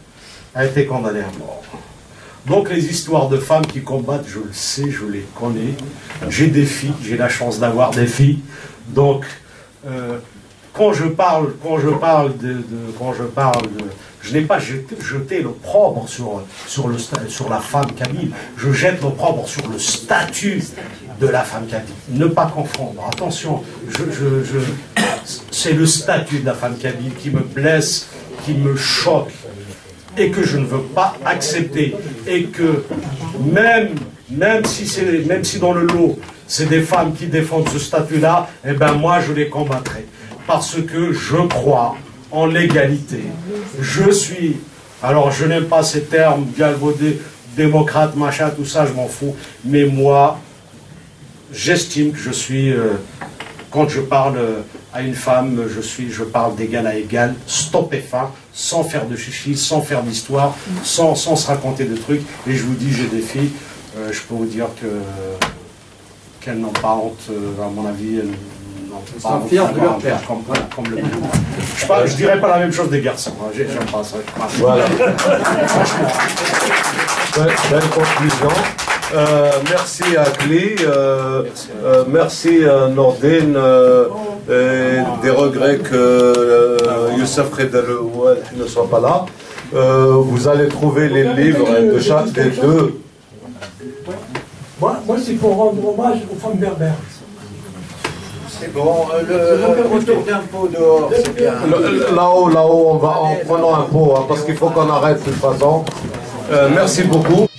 a été condamnée à mort. Donc les histoires de femmes qui combattent, je le sais, je les connais. J'ai des filles, j'ai la chance d'avoir des filles. Donc, euh, quand je parle, quand je parle de, de quand je parle de, je n'ai pas jeté, jeté l'opprobre sur, sur, le, sur la femme kabyle, je jette l'opprobre sur le statut de la femme kabyle. Ne pas confondre, attention, je, je, je, c'est le statut de la femme kabyle qui me blesse, qui me choque, et que je ne veux pas accepter. Et que même, même, si, même si dans le lot, c'est des femmes qui défendent ce statut-là, eh ben moi je les combattrai. Parce que je crois en l'égalité. Je suis, alors je n'aime pas ces termes galvaudés, démocrate, machin, tout ça, je m'en fous, mais moi, j'estime que je suis, euh, quand je parle à une femme, je suis, je parle d'égal à égal, stop et fin, sans faire de chichi, sans faire d'histoire, sans, sans se raconter de trucs, et je vous dis, j'ai des filles, euh, je peux vous dire que qu'elles n'ont pas honte, euh, à mon avis, elles, Ils sont fiers de leur père. Comme, comme, comme le je ne dirais pas la même chose des garçons. Hein. J'aime pas ça. Voilà. Belle, belle conclusion. Euh, merci à Cli. Euh, euh, merci à Nordine. Euh, et des regrets que euh, Youssef Khedel ne soit pas là. Euh, vous allez trouver les livres de chaque des deux. Moi, moi c'est pour rendre hommage aux femmes berbères. C'est bon, le, le retour d'un pot dehors, c'est bien. Là-haut, là-haut, on va en prenant un pot, hein, parce qu'il faut qu'on arrête de toute façon. Euh, merci beaucoup.